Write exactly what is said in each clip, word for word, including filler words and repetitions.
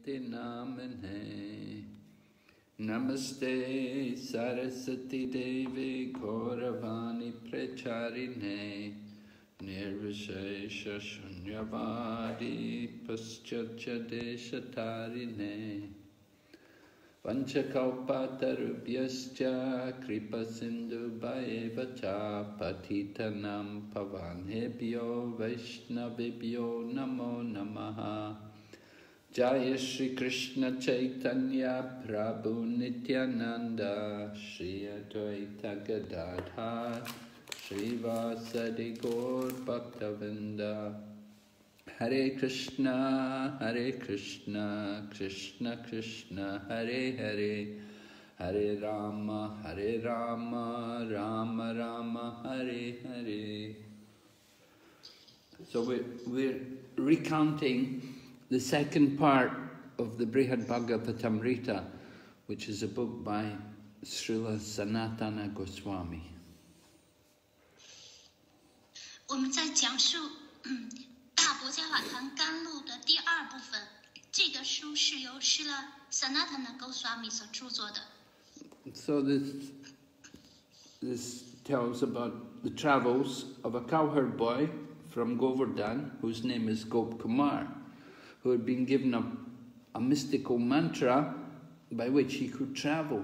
Saraswati Namane. Namaste Saraswati Devi Gauravani Pracharine Nirvishesha Shunyavadi Paschatya Deshatarine Vanchakalpatarubhyascha Kripa Sindhu Bhaevacha Patitanam Pavanebhyo Vaishnavibhyo Namo Namaha Jaya Shri Krishna Chaitanya Prabhu Nityananda Shri Advaita Gadadhar Shri Vasadi Gaur Bhaktavinda Hare Krishna Hare Krishna Krishna Krishna Hare Hare Hare Rama Hare Rama Rama Rama Hare Hare. So we're, we're recounting the second part of the Brihad Bhagavatamrita, which is a book by Srila Sanatana Goswami. 我们在讲述大博伽法堂甘露的第二部分，这个书是由 Srila Sanatana Goswami 所著作的。 So this, this tells about the travels of a cowherd boy from Govardhan, whose name is Gop Kumar, who had been given a, a mystical mantra by which he could travel.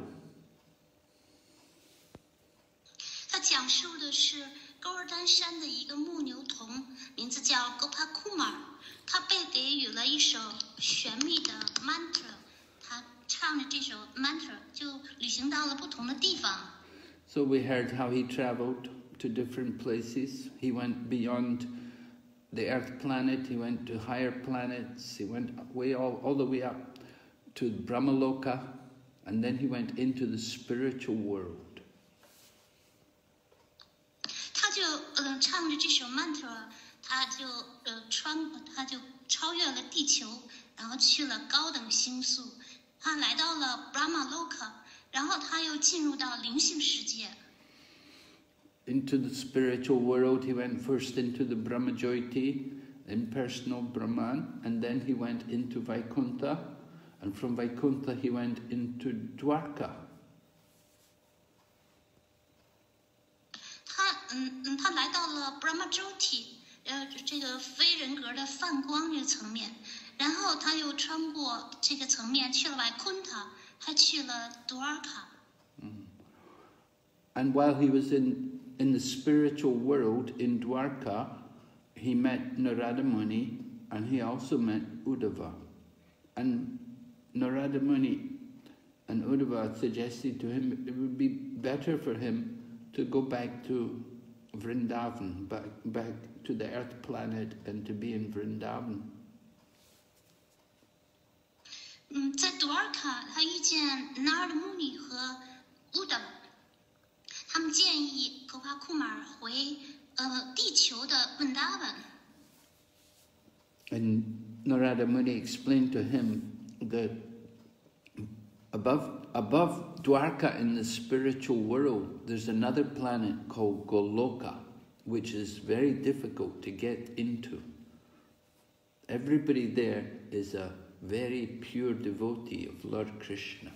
他讲述的是高尔丹山的一个牧牛童，名字叫 Gopa Kumar， 他被给予了一首玄秘的 mantra， 他唱着这首 mantra 就旅行到了不同的地方。 So we heard how he traveled to different places. He went beyond the earth planet, he went to higher planets, he went way all, all the way up to Brahmaloka, and then he went into the spiritual world. 他就呃唱着这首 mantra， 他就呃穿他就超越了地球，然后去了高等星宿，他来到了 Brahmaloka， 然后他又进入到灵性世界。 Into the spiritual world, he went first into the Brahmajyoti, impersonal Brahman, and then he went into Vaikuntha, and from Vaikuntha he went into Dwarka. 他嗯嗯，他来到了 Brahmajyoti， 呃，这个非人格的泛光这个层面，然后他又穿过这个层面去了 Vaikuntha， 还去了 Dwarka。 Mm. And while he was in in the spiritual world in Dwarka, he met Narada Muni, and he also met Uddhava. And Narada Muni and Uddhava suggested to him it would be better for him to go back to Vrindavan, back, back to the earth planet, and to be in Vrindavan. 嗯，在 Dwarka， 他遇见 Narada Muni 和 Uddhava， 他们建议 Gopa Kumar 回呃地球的 Vrindavan。 And Narada Muni explained to him that above, above Dwarka in the spiritual world, there's another planet called Goloka, which is very difficult to get into. Everybody there is a very pure devotee of Lord Krishna.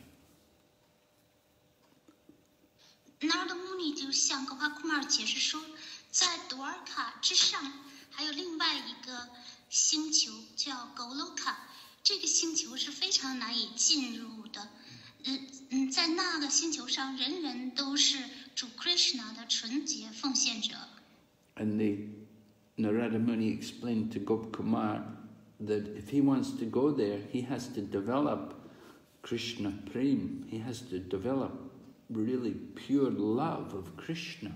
Narada Muni 就向 Gopa Kumar 解释说，在 Dwarka 之上还有另外一个星球叫 Goloka， 这个星球是非常难以进入的。嗯嗯，在那个星球上，人人都是主 Krishna 的纯洁奉献者。 And the Narada Muni explained to Gopkumar that if he wants to go there, he has to develop Krishna Prem. He has to develop really pure love of Krishna.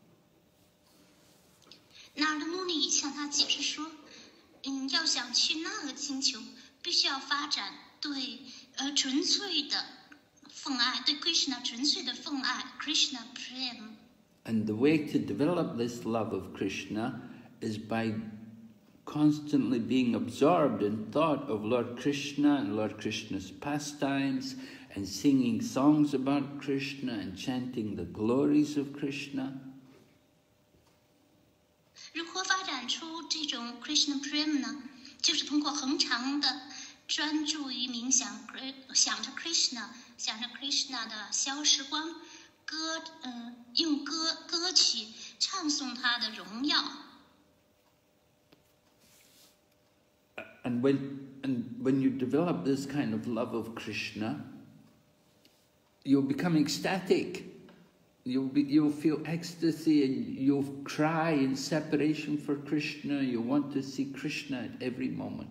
Narada Muni 向他解释说，嗯，要想去那个星球，必须要发展对呃纯粹的奉爱，对 Krishna 纯粹的奉爱 Krishna Prem。 And the way to develop this love of Krishna is by constantly being absorbed in thought of Lord Krishna and Lord Krishna's pastimes, and singing songs about Krishna and chanting the glories of Krishna. 如何发展出这种 Krishna Prem 呢？就是通过恒常的专注于冥想，想着 Krishna， 想着 Krishna 的消时光，歌，嗯，用歌歌曲唱颂他的荣耀。 And when and when you develop this kind of love of Krishna, you'll become ecstatic. You'll be, you'll feel ecstasy, and you'll cry in separation for Krishna. You'll want to see Krishna at every moment.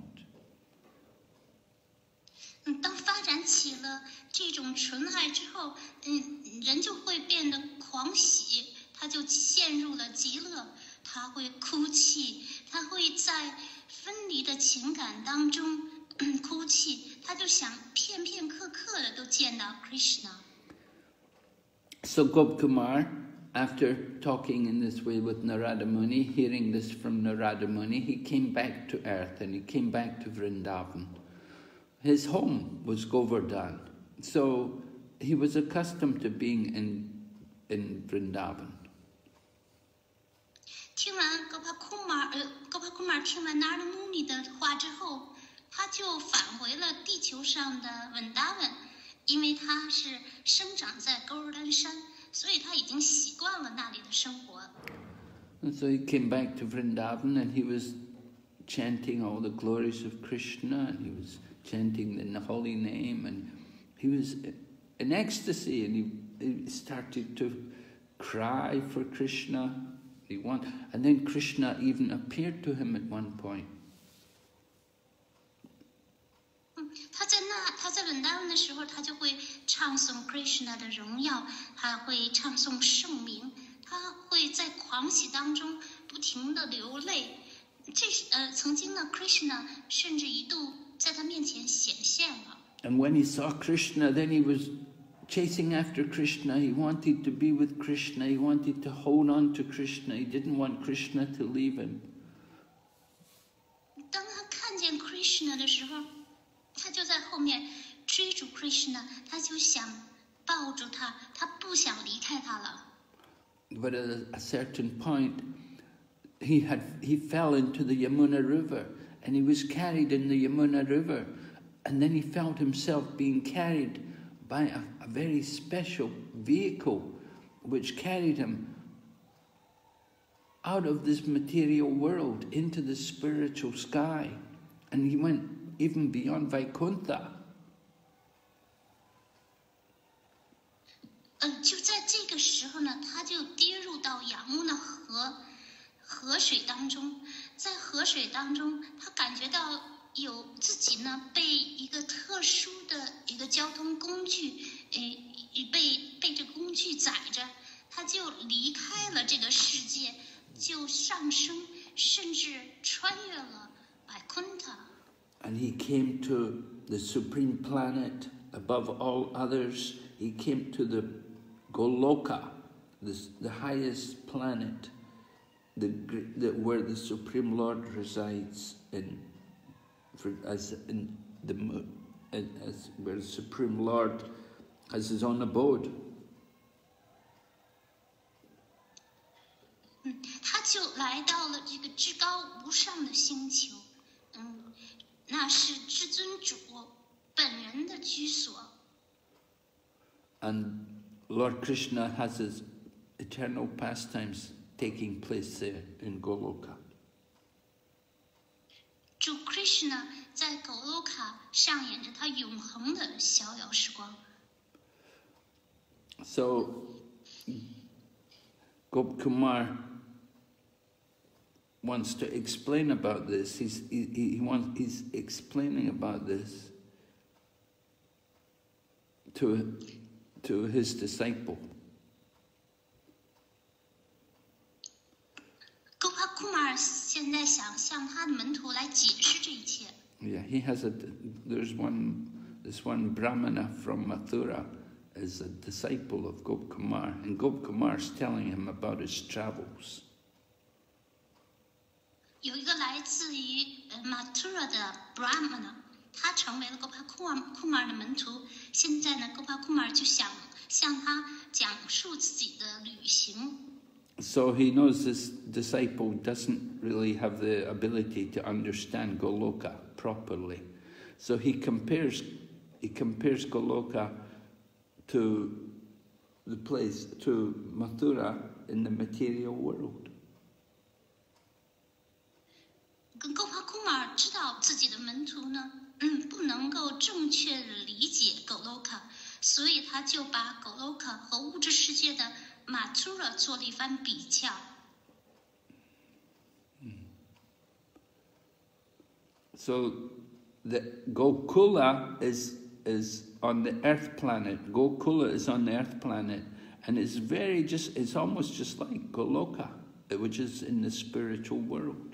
嗯，当发展起了这种纯爱之后，嗯，人就会变得狂喜，他就陷入了极乐，他会哭泣，他会在分离的情感当中哭泣，他就想片片刻刻的都见到 Krishna。 So Gopkumar, after talking in this way with Narada Muni, hearing this from Narada Muni, he came back to earth and he came back to Vrindavan. His home was Govardhan, so he was accustomed to being in, in Vrindavan. 听完 Gopakumar 呃 Gopakumar 听完 Narada Muni 的话之后，他就返回了地球上的 Vrindavan。因为他是生长在勾尔丹山，所以他已经习惯了那里的生活。 And so he came back to Vrindavan and he was chanting all the glories of Krishna, and he was chanting the holy name, and he was in ecstasy, and he, he started to cry for Krishna. He want, and then Krishna even appeared to him at one point. 他在那，他在文达文的时候，他就会唱诵 Krishna 的荣耀，他会唱诵圣名，他会在狂喜当中不停的流泪。这是呃，曾经呢 ，Krishna 甚至一度在他面前显现了。 And when he saw Krishna, then he was chasing after Krishna. He wanted to be with Krishna. He wanted to hold on to Krishna. He didn't want Krishna to leave him. 当他看见 Krishna 的时候，他就在后面追逐 Krishna， 他就想抱住他，他不想离开他了。 But at a certain point, he had he fell into the Yamuna River, and he was carried in the Yamuna River, and then he felt himself being carried by a, a very special vehicle, which carried him out of this material world into the spiritual sky, and he went even beyond Vaikuntha. 嗯，就在这个时候呢，他就跌入到雅穆纳河河水当中，在河水当中，他感觉到有自己呢被一个特殊的一个交通工具，诶，被被这工具载着，他就离开了这个世界，就上升，甚至穿越了Vaikuntha。 And he came to the supreme planet above all others. He came to the Goloka, this, the highest planet, the, the, where the Supreme Lord resides in, for, as in the as where the Supreme Lord has his own abode. 嗯，他就来到了这个至高无上的星球，嗯。那是至尊主本人的居所。 And Lord Krishna has his eternal pastimes taking place there in Goloka. 主 Krishna 在狗罗卡上演着他永恒的逍遥时光。 So, Gopkumar wants to explain about this. He's he, he wants he's explaining about this to to his disciple. Gopakumar 现在想向他的门徒来解释这一切。 Yeah, he has a. There's one. This one Brahmana from Mathura is a disciple of Gopkumar, and Gopkumar is telling him about his travels. 有一个来自于呃 Mathura 的 Brahmana， 他成为了 Gopakumar 的门徒。现在呢 ，Gopakumar 就想向他讲述自己的旅行。 So he knows this disciple doesn't really have the ability to understand Goloka properly. So he compares, he compares Goloka to the place, to Mathura in the material world. 跟高帕库马知道自己的门徒呢，嗯，不能够正确的理解 Goloka， 所以他就把 Goloka 和物质世界的 Mathura 做了一番比较。 So the Gokula is is on the earth planet. Gokula is on the earth planet, and it's very just. It's almost just like Goloka, which is in the spiritual world.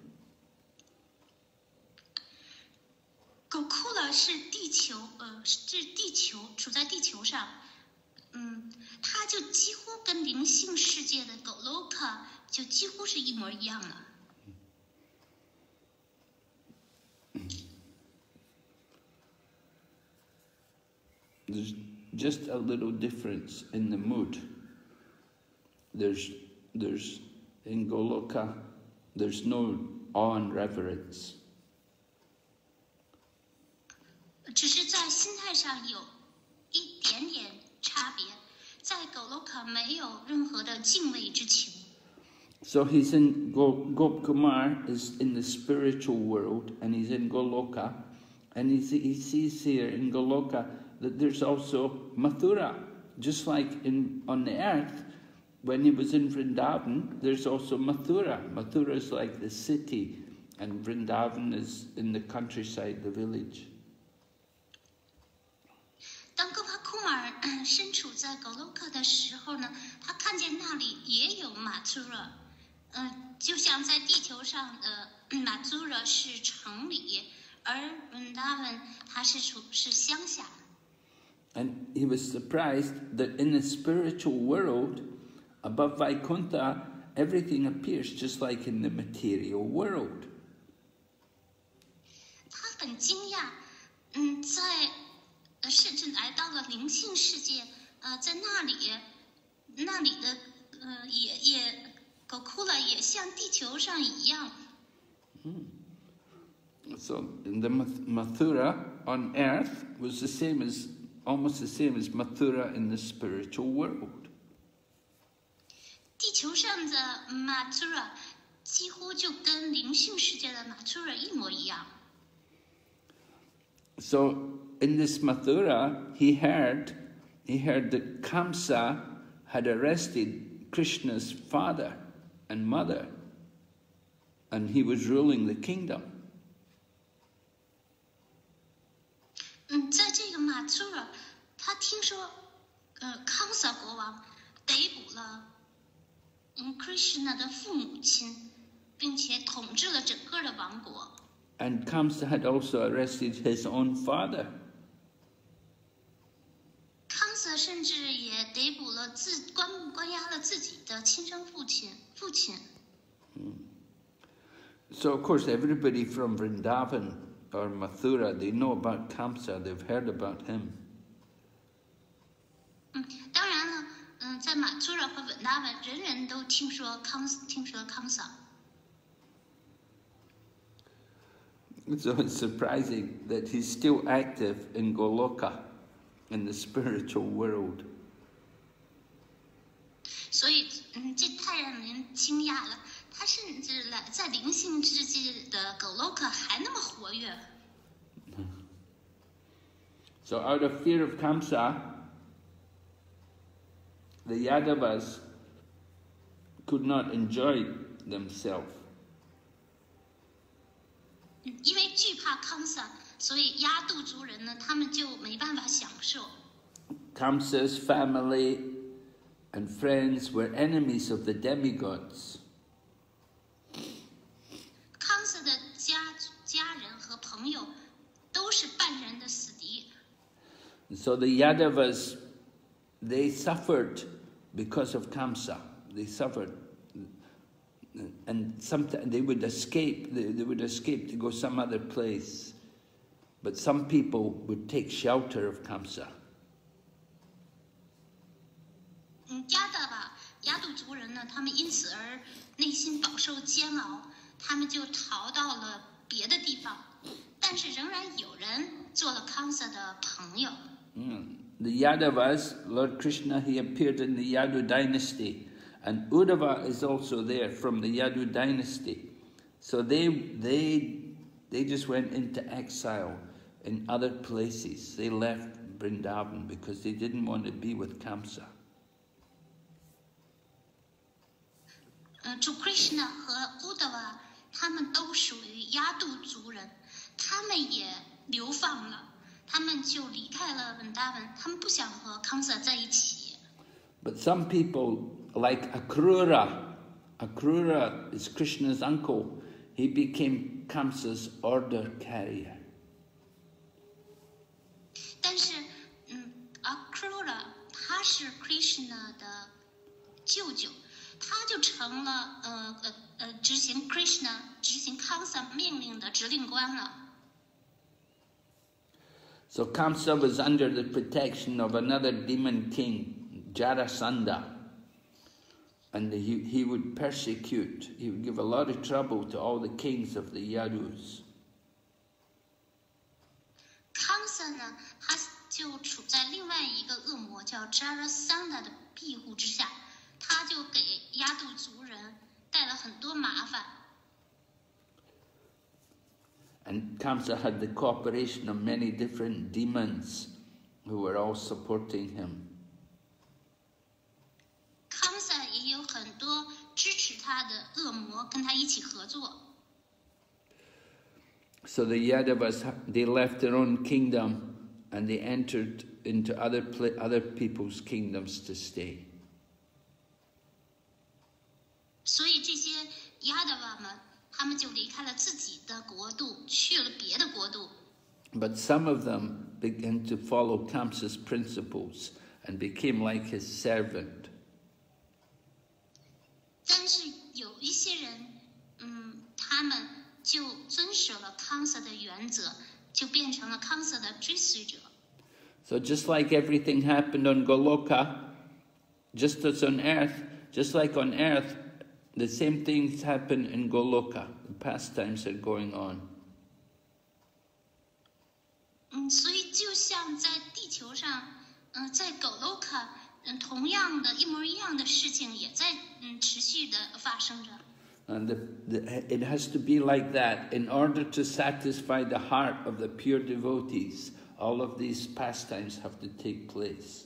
Gokula 是地球，呃，是地球，处在地球上，嗯，它就几乎跟灵性世界的 Goloka 就几乎是一模一样了。 There's just a little difference in the mood. There's, there's in Goloka, there's no awe and reverence. 只是在心态上有一点点差别，在 Goloka 没有任何的敬畏之情。 So he's in Gopkumar is in the spiritual world, and he's in Goloka, and he he sees here in Goloka that there's also Mathura, just like in on the earth. When he was in Vrindavan, there's also Mathura. Mathura is like the city, and Vrindavan is in the countryside, the village. 当戈帕库马尔身处在 Goloka 的时候呢，他看见那里也有 Mathura， 嗯、呃，就像在地球上的 Mathura 是城里，而 Vrindavan 它是处是乡下。 And he was surprised that in the spiritual world, above Vaikuntha, everything appears just like in the material world. 他很惊讶，嗯，在呃，甚至来到了灵性世界，呃，在那里，那里的呃，也也 Gokula 也像地球上一样。 Hmm. So the Mathura on earth was the same as, almost the same as Mathura in the spiritual world. 地球上的 Mathura 几乎就跟灵性世界的 Mathura 一模一样。 So in this Mathura, he heard, he heard that Kamsa had arrested Krishna's father and mother, and he was ruling the kingdom. 嗯，在这个 Mathura， 他听说，呃，康萨国王逮捕了，嗯 ，Krishna 的父母亲，并且统治了整个的王国。 And Kamsa had also arrested his own father. 康萨甚至也逮捕了自关关押了自己的亲生父亲父亲。 So of course everybody from Vrindavan or Mathura, they know about Kamsa, they've heard about him. 嗯，当然了，嗯，在马祖尔和文达文，人人都听说康听说康萨。 So it's surprising that he's still active in Goloka, in the spiritual world. 所以，嗯，这太让人惊讶了。他甚至来在灵性世界的 Goloka 还那么活跃。 So out of fear of Kamsa, the Yadavas could not enjoy themselves. 因为惧怕康萨，所以亚度族人呢，他们就没办法享受。 Kamsa's family and friends were enemies of the demigods. 康萨的家家人和朋友都是半人的死敌。 So the Yadavas, they suffered because of Kamsa. They suffered. And sometimes they would escape, they, they would escape to go some other place. But some people would take shelter of Kamsa. 嗯，亚达吧，亚度族人呢，他们因此而内心饱受煎熬，他们就逃到了别的地方，但是仍然有人做了康萨的朋友。 Mm. The Yadavas, Lord Krishna, he appeared in the Yadu dynasty, and Uddhava is also there from the Yadu dynasty. So they they they just went into exile in other places. They left Vrindavan because they didn't want to be with Kamsa. 呃，主 Krishna 和 Uddhava 他们都属于亚度族人，他们也流放了。他们就离开了文达文，他们不想和康萨在一起。 But some people, like Akrura, Akrura is Krishna's uncle. He became Kamsa's order carrier. 但是，嗯 ，Akrura 他是 Krishna 的舅舅，他就成了呃呃呃执行 Krishna 执行康萨命令的指令官了。 So Kamsa was under the protection of another demon king, Jarasandha, and he, he would persecute, he would give a lot of trouble to all the kings of the Yadus. 康萨呢，他就处在另外一个恶魔叫 Jarasandha 的庇护之下，他就给亚度族人带了很多麻烦。 And Kamsa had the cooperation of many different demons who were all supporting him. 康萨也有很多支持他的恶魔跟他一起合作。 So the Yadavas, they left their own kingdom and they entered into other other people's kingdoms to stay. 所以这些亚达瓦们。他们就离开了自己的国度，去了别的国度。 But some of them began to follow Kamsa's principles and became like his servant. 但是有一些人，嗯，他们就遵守了康萨的原则，就变成了康萨的追随者。 So just like everything happened on Goloka, just as on earth, just like on earth, the same things happen in Goloka. The pastimes are going on. 嗯，所以就像在地球上，嗯、呃，在 Goloka， 嗯，同样的一模一样的事情也在嗯持续的发生着。 And the, the, it has to be like that in order to satisfy the heart of the pure devotees. All of these pastimes have to take place.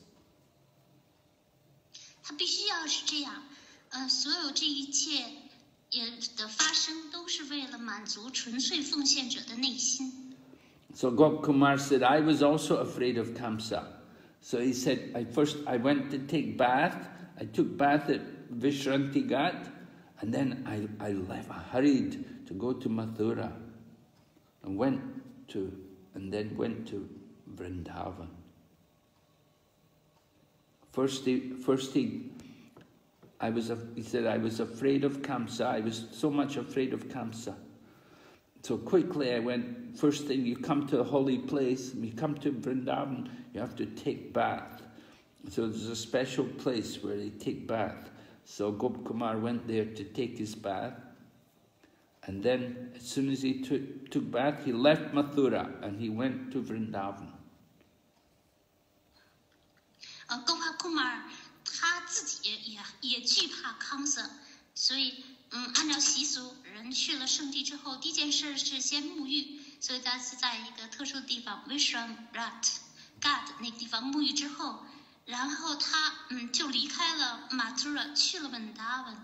它必须要是这样。呃，所有这一切也的发生，都是为了满足纯粹奉献者的内心。 So Gopkumar said, I was also afraid of Kamsa. So he said, I first I went to take bath. I took bath at Vishranti Ghat, and then I, I left, I hurried to go to Mathura, and went to, and then went to Vrindavan. First he, first he I was, he said, I was afraid of Kamsa. I was so much afraid of Kamsa. So quickly I went, first thing, you come to a holy place, you come to Vrindavan, you have to take bath. So there's a special place where they take bath. So Gopkumar went there to take his bath. And then as soon as he took, took bath, he left Mathura and he went to Vrindavan. Uh, Gopkumar 他自己也也惧怕康萨，所以嗯，按照习俗，人去了圣地之后，第一件事是先沐浴，所以他是在一个特殊的地方 Vishramrat God 那个地方沐浴之后，然后他嗯就离开了马图拉，去了文达文。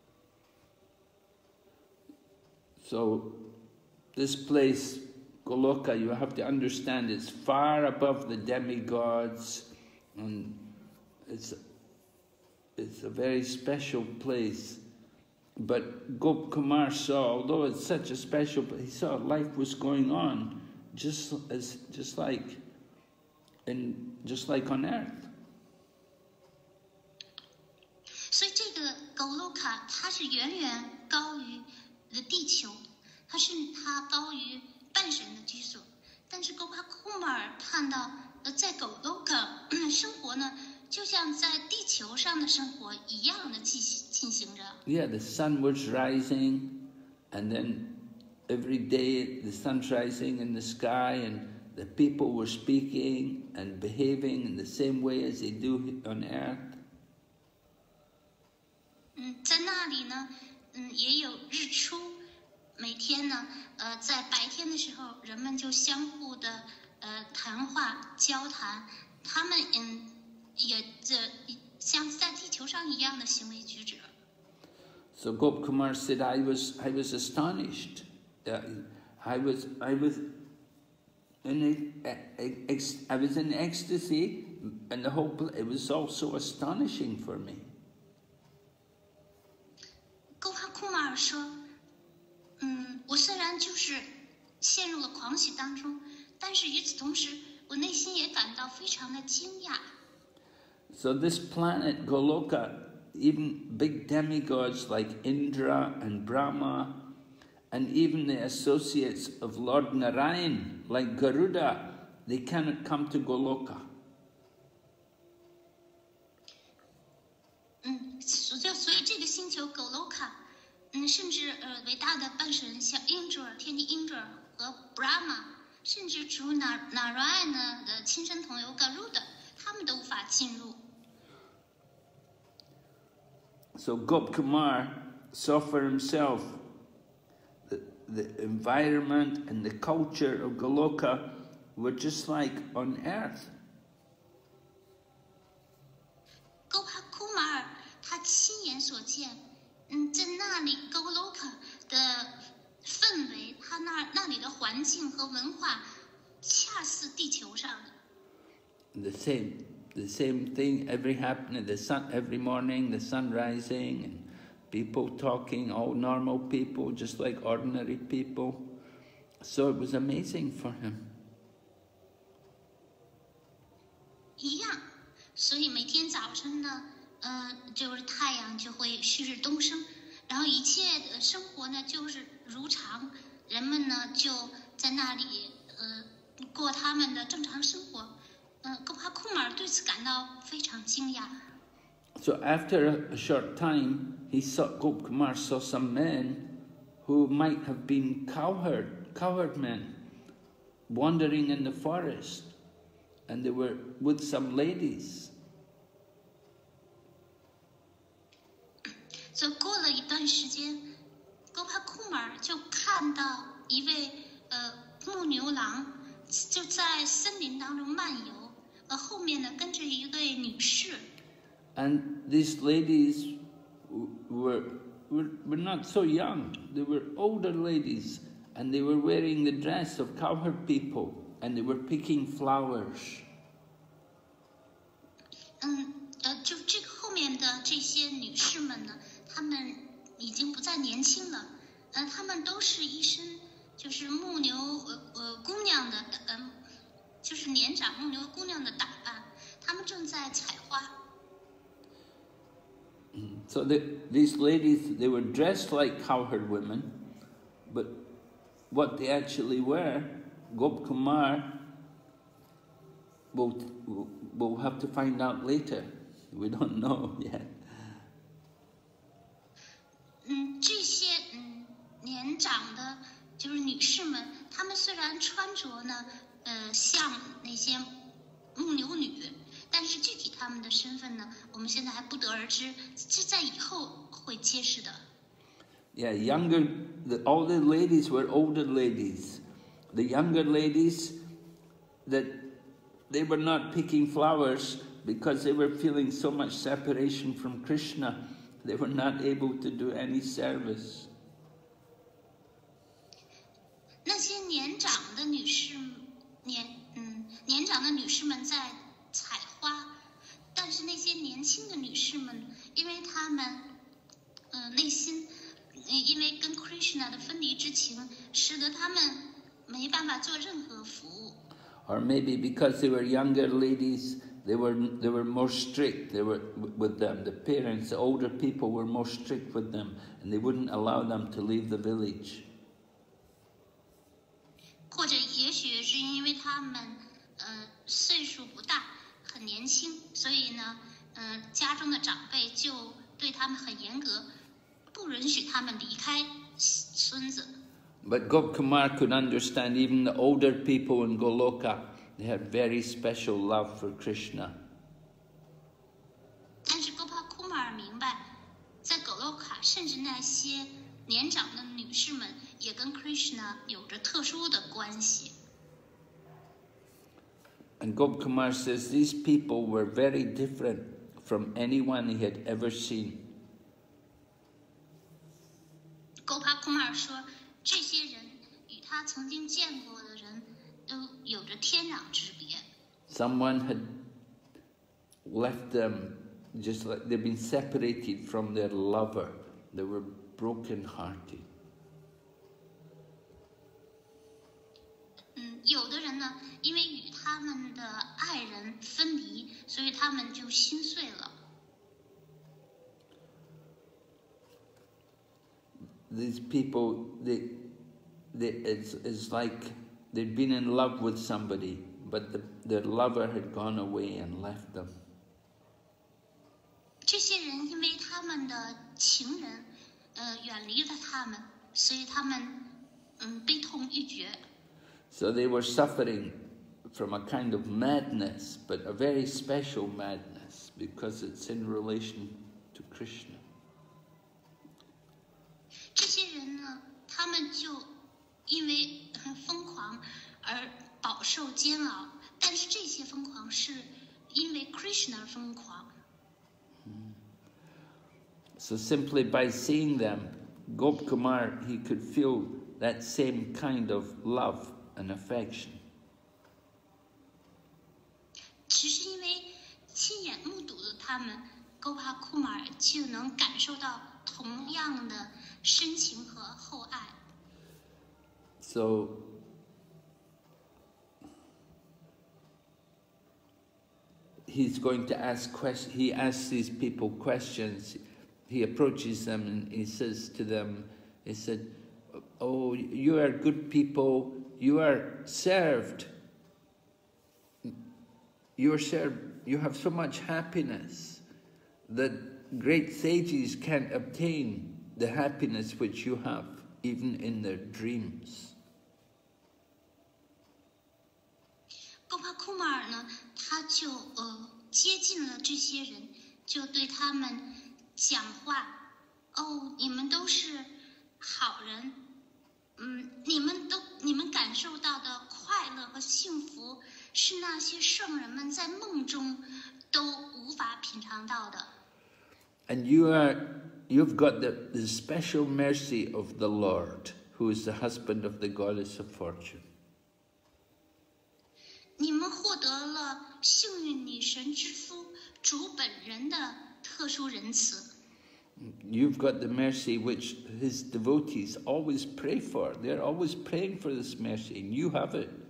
So this place, Goloka, you have to understand, it's far above the demigods, and it's It's a very special place. But Gopkumar saw, although it's such a special place, he saw life was going on just as just like in just like on earth. 所以这个 Goloka 它是远远高于地球，它是它高于半神的居所。但是 Gopkumar 看到呃在 Goloka 生活呢。就像在地球上的生活一样的进进行着。 Yeah, the sun was rising, and then every day the sun's rising in the sky, and the people were speaking and behaving in the same way as they do on earth. 嗯，在那里呢，嗯，也有日出。每天呢，呃，在白天的时候，人们就相互的呃谈话、交谈，他们嗯也这像在地球上一样的行为举止。 So Gopkumar said, I was, I was astonished. Uh, I was, I was, in a, a, I was in ecstasy, and the whole, it was all so astonishing for me. 沟哈库马尔说，嗯，我虽然就是陷入了狂喜当中，但是与此同时，我内心也感到非常的惊讶。 So this planet Goloka, even big demigods like Indra and Brahma, and even the associates of Lord Narayan, like Garuda, they cannot come to Goloka. 嗯，所以所以这个星球 Goloka， 嗯，甚至呃伟大的半神像 Indra 天帝 Indra 和 Brahma， 甚至除 Narayan 的亲生同游 Garuda， 他们都无法进入。 So Gopkumar saw for himself the, the environment and the culture of Goloka were just like on earth. 沟哈库马尔他亲眼所见，嗯，在那里 Goloka 的氛围，他那那里的环境和文化，恰似地球上的。 The same, the same thing every happening. The sun every morning, the sun rising, and people talking, all normal people, just like ordinary people. So it was amazing for him. 一样，所以每天早晨呢，呃，就是太阳就会旭日东升，然后一切的生活呢就是如常，人们呢就在那里呃过他们的正常生活。呃，戈帕库马尔对此感到非常惊讶。 So after a short time, he saw Gopkumar saw some men who might have been cowherd, cowherd men, wandering in the forest, and they were with some ladies. 所以过了一段时间，戈帕库马尔就看到一位呃牧牛郎就在森林当中漫游，呃后面呢跟着一对女士。 And these ladies were, were, were not so young. They were older ladies, and they were wearing the dress of cowherd people, and they were picking flowers. 嗯，呃，就这个后面的这些女士们呢，她们已经不再年轻了，呃，她们都是一身就是牧牛呃呃姑娘的，嗯、呃，就是年长牧牛姑娘的打扮，她们正在采花。 So the, these ladies, they were dressed like cowherd women, but what they actually were, Gopkumar will we'll have to find out later. We don't know yet. 嗯，这些嗯年长的，就是女士们，她们虽然穿着呢，呃，像那些牧牛女。 但是具体他们的身份呢，我们现在还不得而知，这在以后会揭示的。 Yeah, younger. The, all the ladies were older ladies. The younger ladies, that they were not picking flowers because they were feeling so much separation from Krishna. They were not able to do any service. 那些年长的女士，年嗯年长的女士们在采花，但是那些年轻的女士们，因为她们，呃，内心，因为跟 Krishna 的分离之情，使得她们没办法做任何服务。 Or maybe because they were younger ladies, they were they were more strict. They were with them. The parents, the older people, were more strict with them, and they wouldn't allow them to leave the village. 或者也许是因为他们，呃，岁数不大。 很年轻，所以呢，呃，家中的长辈就对他们很严格，不允许他们离开村子。 But Gopkumar could understand even the older people in Goloka, they had very special love for Krishna. 但是 Gopakumar 明白，在狗洛卡，甚至那些年长的女士们也跟 Krishna 有着特殊的关系。 And Gopkumar says these people were very different from anyone he had ever seen. Gopakumar 说，这些人与他曾经见过的人都有着天壤之别。 Someone had left them, just like they'd been separated from their lover. They were broken-hearted. 嗯，有的人呢，因为与他们的爱人分离，所以他们就心碎了。 These people, they, they, it's, it's like they'd been in love with somebody, but the, their lover had gone away and left them. 这些人因为他们的情人，呃，远离了他们，所以他们，嗯，悲痛欲绝。 So they were suffering from a kind of madness, but a very special madness, because it's in relation to Krishna. 这些人呢，他们就因为很疯狂而饱受煎熬，但是这些疯狂是因为 Krishna 而疯狂。 So simply by seeing them, Gopkumar, he could feel that same kind of love and affection. 只是因为亲眼目睹了他们 ，Gopakumar 就能感受到同样的深情和厚爱。 So he's going to ask questions. He asks these people questions. He approaches them and he says to them, he said, "Oh, you are good people. You are served. You are served. You have so much happiness that great sages can't obtain the happiness which you have, even in their dreams." Gopakumar 呢，他就呃接近了这些人，就对他们讲话。哦，你们都是好人，嗯，你们都你们感受到的快乐和幸福，是那些圣人们在梦中都无法品尝到的。 And you are, you've got the, the special mercy of the Lord, who is the husband of the goddess of fortune. 你们获得了幸运女神之夫主本人的特殊仁慈。 You've got the mercy which his devotees always pray for. They're always praying for this mercy, and you have it.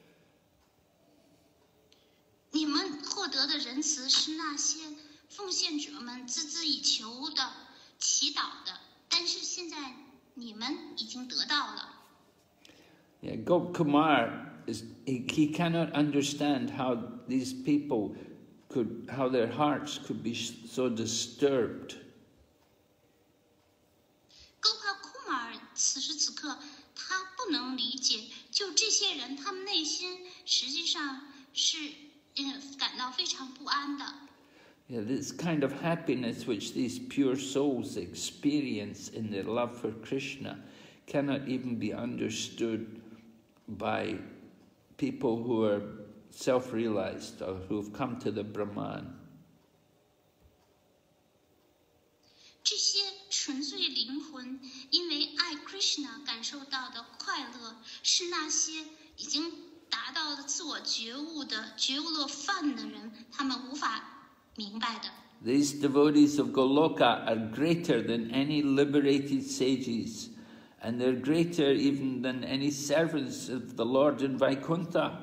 你们获得的仁慈是那些奉献者们孜孜以求的、祈祷的，但是现在你们已经得到了。 Yeah, Gopkumar is he, he cannot understand how these people could, how their hearts could be so disturbed. Gopakumar 此时此刻他不能理解，就这些人，他们内心实际上是嗯感到非常不安的。 Yeah, this kind of happiness which these pure souls experience in their love for Krishna cannot even be understood by people who are self-realized or who have come to the Brahman. 这些纯粹灵魂因为爱 Krishna 感受到的快乐，是那些已经达到了自我觉悟的觉悟了饭的人，他们无法明白的。 These devotees of Goloka are greater than any liberated sages, and they're greater even than any servants of the Lord in Vaikuntha.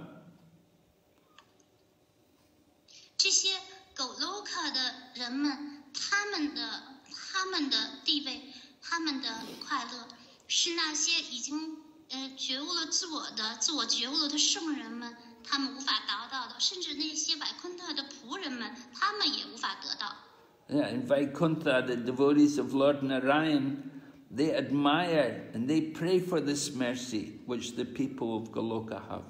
这些 Goloka 的人们，他们的他们的地位，他们的快乐，是那些已经呃觉悟了自我的自我觉悟了的圣人们，他们无法达到的，甚至那些外昆特的仆人们，他们也无法得到。 Yeah, in Vaikuntha, the devotees of Lord Narayan, they admire and they pray for this mercy which the people of Goloka have.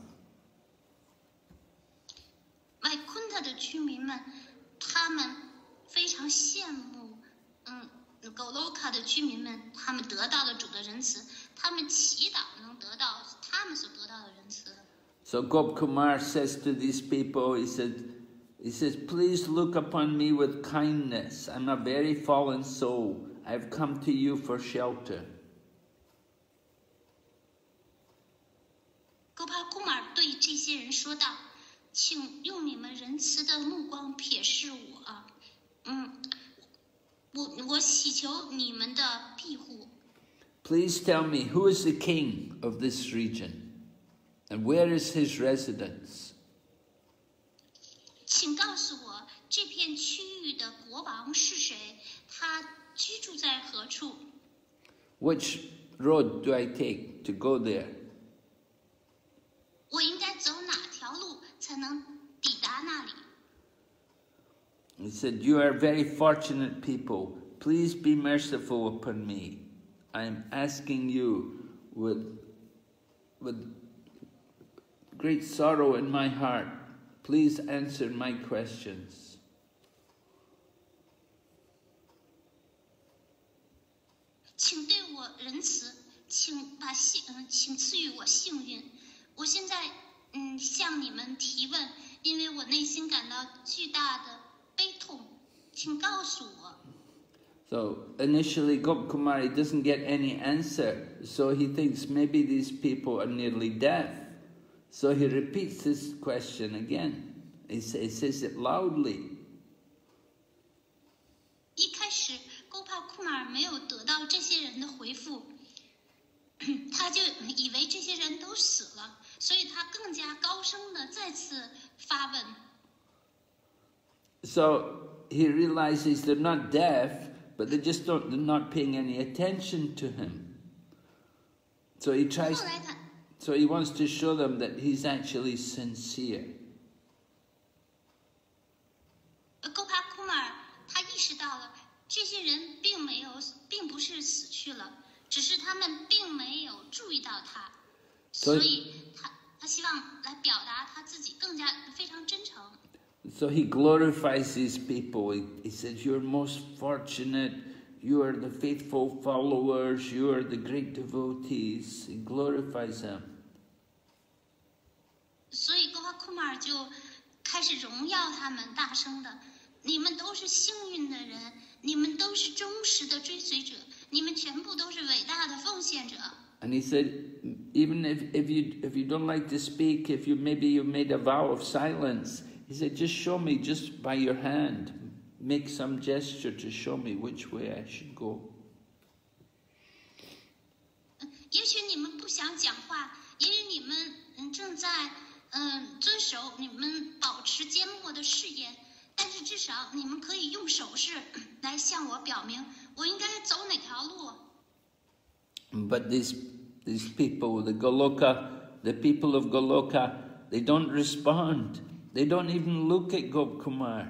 外昆特的居民们，他们非常羡慕，嗯，狗洛卡的居民们，他们得到了主的仁慈，他们祈祷能得到他们所得到的仁慈。 So Gopkumar says to these people, he said, he says, please look upon me with kindness. I'm a very fallen soul. I've come to you for shelter. Gopkumar 对这些人说道：“请用你们仁慈的目光瞥视我，嗯，我我祈求你们的庇护。” Please tell me, who is the king of this region, and where is his residence? 请告诉我，这片区域的国王是谁？他居住在何处？ Which road do I take to go there? 我应该走哪条路才能抵达那里？ He said, you are very fortunate people. Please be merciful upon me. I am asking you with, with great sorrow in my heart. Please answer my questions. 请对我仁慈，请把幸嗯，请赐予我幸运。我现在嗯向你们提问，因为我内心感到巨大的悲痛，请告诉我。 So initially Gopkumar, he doesn't get any answer, so he thinks maybe these people are nearly deaf. So he repeats this question again. He says it loudly. 一开始，Gopkumar没有得到这些人的回复，他就以为这些人都死了，所以他更加高声的再次发问。 So he realizes they're not deaf, but they just don't, they're not paying any attention to him. So he tries, so he wants to show them that he's actually sincere. Gopkumar 他意识到了，这些人并没有，并不是死去了，只是他们并没有注意到他，所以他他希望来表达他自己更加非常真诚。 So he glorifies these people. He, he says, you're most fortunate, you are the faithful followers, you are the great devotees. He glorifies them. 所以 Gopkumar 就开始荣耀他们，大声的，你们都是幸运的人，你们都是忠实的追随者，你们全部都是伟大的奉献者。 And he said, even if, if, you, if you don't like to speak, if you maybe you made a vow of silence, he said, just show me, just by your hand, make some gesture to show me which way I should go. 也许你们不想讲话，也许你们嗯正在嗯遵守你们保持缄默的誓言，但是至少你们可以用手势来向我表明我应该走哪条路。 But these these people, the Goloka, the people of Goloka, they don't respond. They don't even look at Gopkumar.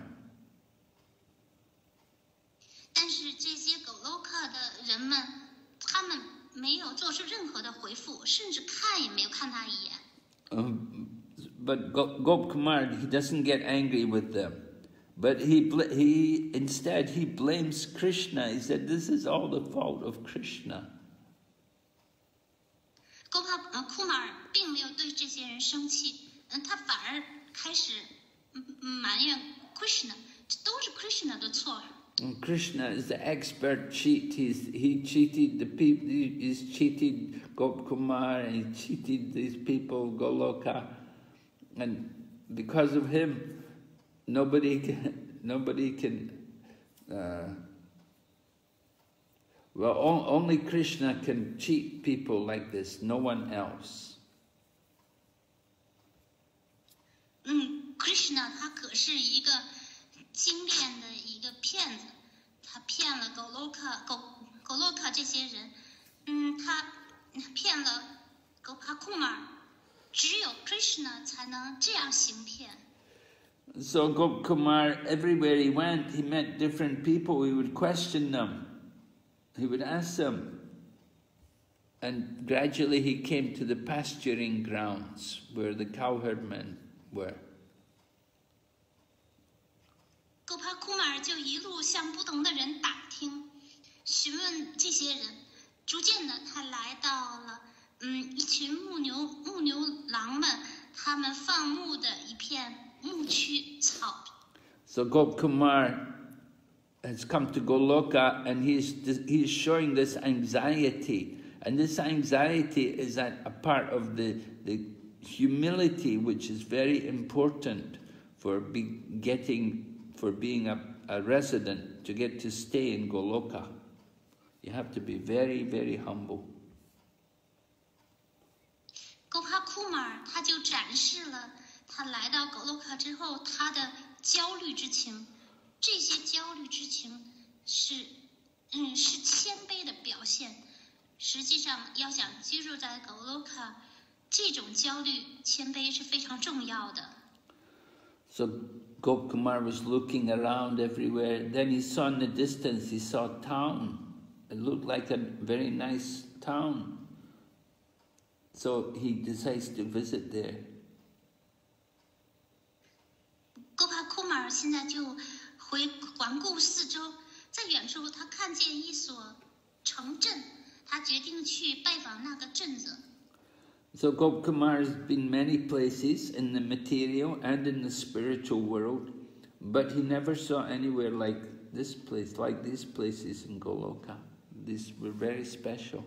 但是这些狗洛克的人们，他们没有做出任何的回复，甚至看也没有看他一眼。 Um, but Gopkumar, he doesn't get angry with them. But he, he instead, he blames Krishna. He said, this is all the fault of Krishna. Gopkumar 并没有对这些人生气，嗯，他反而开始埋怨 Krishna， 这都是 Krishna 的错。 And Krishna is the expert cheat. He's, he cheated the people. He's cheated Gopkumar. And he cheated these people, Goloka, and because of him, nobody can. Nobody can. Uh, well, only Krishna can cheat people like this. No one else. 嗯 ，Krishna 他可是一个精炼的一个骗子，他骗了狗洛克、狗狗洛克这些人，嗯，他骗了狗帕库玛，只有 Krishna 才能这样行骗。 So Gopkumar, everywhere he went, he met different people. He would question them. He would ask them, And gradually he came to the pasturing grounds where the cowherdmen were. Gopakumar 就一路向不同的人打听，询问这些人，逐渐的他来到了，嗯，一群牧牛牧牛郎们他们放牧的一片牧区草。 So Gopakumar has come to Goloka, and he's he's showing this anxiety, and this anxiety is a, a part of the the humility, which is very important for be getting for being a, a resident, to get to stay in Goloka. You have to be very, very humble. Gopakumar 他就展示了他来到 Goloka 之后他的焦虑之情，这些焦虑之情是，嗯，是谦卑的表现。实际上，要想居住在 Goloka， 这种焦虑、谦卑是非常重要的。 So Gopakumar was looking around everywhere. Then he saw in the distance, he saw a town. It looked like a very nice town. So he decides to visit there. Gopakumar 现在就回环顾四周，在远处他看见一所城镇，他决定去拜访那个镇子。 So Gopakumar has been many places in the material and in the spiritual world, but he never saw anywhere like this place, like these places in Goloka. These were very special.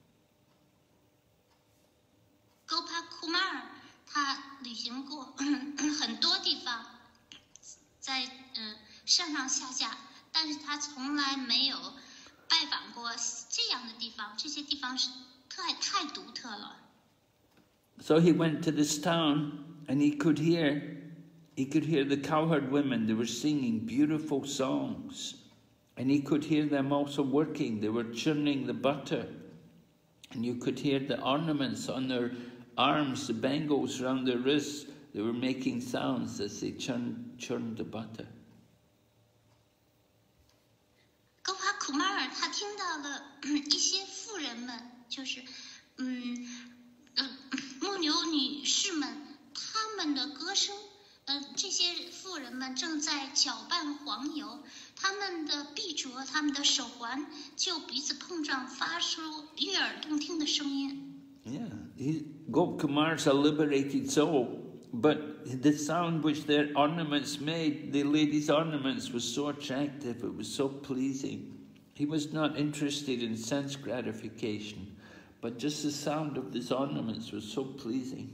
Gopakumar 他旅行过很多地方，在嗯上上下下，但是他从来没有拜访过这样的地方，这些地方是太太独特了。 So he went to this town, and he could hear, he could hear the cowherd women. They were singing beautiful songs, and he could hear them also working. They were churning the butter, and you could hear the ornaments on their arms, the bangles around their wrists. They were making sounds as they churned, churned the butter. Gopakumar 他听到了一些妇人们，就是嗯。呃，牧牛女士们，她们的歌声，呃，这些妇人们正在搅拌黄油，她们的臂镯、她们的手环就彼此碰撞，发出悦耳动听的声音。 Yeah, he, Gopakumar's a liberated soul, but the sound which their ornaments made, the ladies' ornaments, was so attractive, it was so pleasing. He was not interested in sense gratification. But just the sound of these ornaments was so pleasing.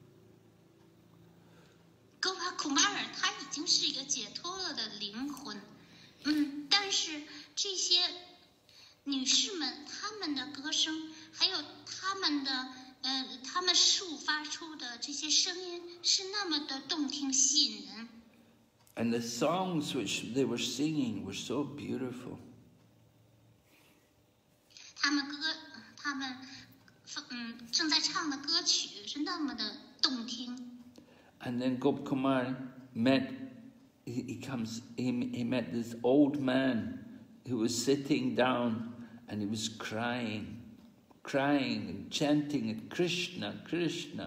Gopakumar 他已经是一个解脱了的灵魂，嗯，但是这些女士们，她们的歌声，还有她们的，呃，她们抒发出的这些声音，是那么的动听吸引人。 And the songs which they were singing were so beautiful. 他们歌，他们。嗯，正在唱的歌曲是那么的动听。 And then Gopakumar met, he, he comes, he, he met this old man who was sitting down and he was crying, crying and chanting at Krishna, Krishna.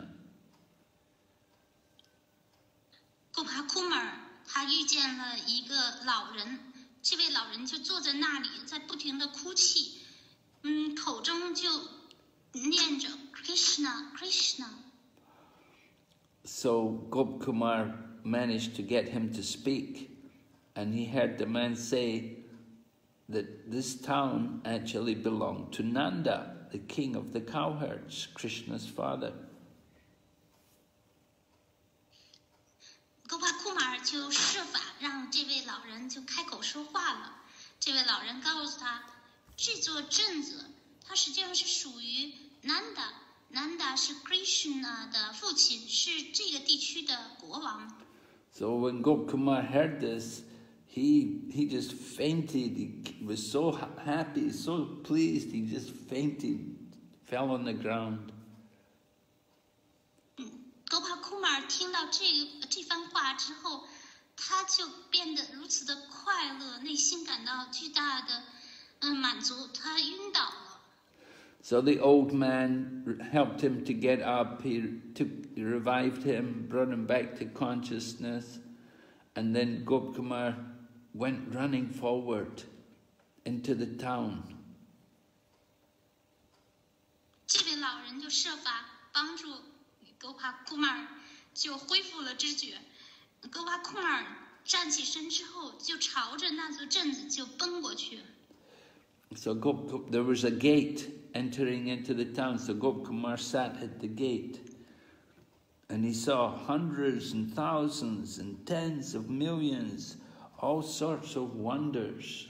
Gopakumar 他遇见了一个老人，这位老人就坐在那里，在不停的哭泣，嗯，口中就。念着 Krishna, Krishna. So Gopakumar managed to get him to speak, and he heard the man say that this town actually belonged to Nanda, the king of the cowherds, Krishna's father. Gopakumar 就设法让这位老人就开口说话了。这位老人告诉他，这座镇子它实际上是属于 Nanda。Nanda 是 Krishna 的父亲，是这个地区的国王。 So when Gopakumar heard this, he he just fainted. He was so happy, so pleased. He just fainted, fell on the ground. Gopakumar 听到这这番话之后，他就变得如此的快乐，内心感到巨大的嗯满足，他晕倒了。 So the old man helped him to get up, he took, revived him, brought him back to consciousness, and then Gopkumar went running forward into the town. 这位老人就设法帮助 Gopakumar 就恢复了知觉。Gopakumar 站起身之后，就朝着那座镇子就奔过去。 So Gop, there was a gate entering into the town. So Gopkumar sat at the gate, and he saw hundreds and thousands and tens of millions, all sorts of wonders.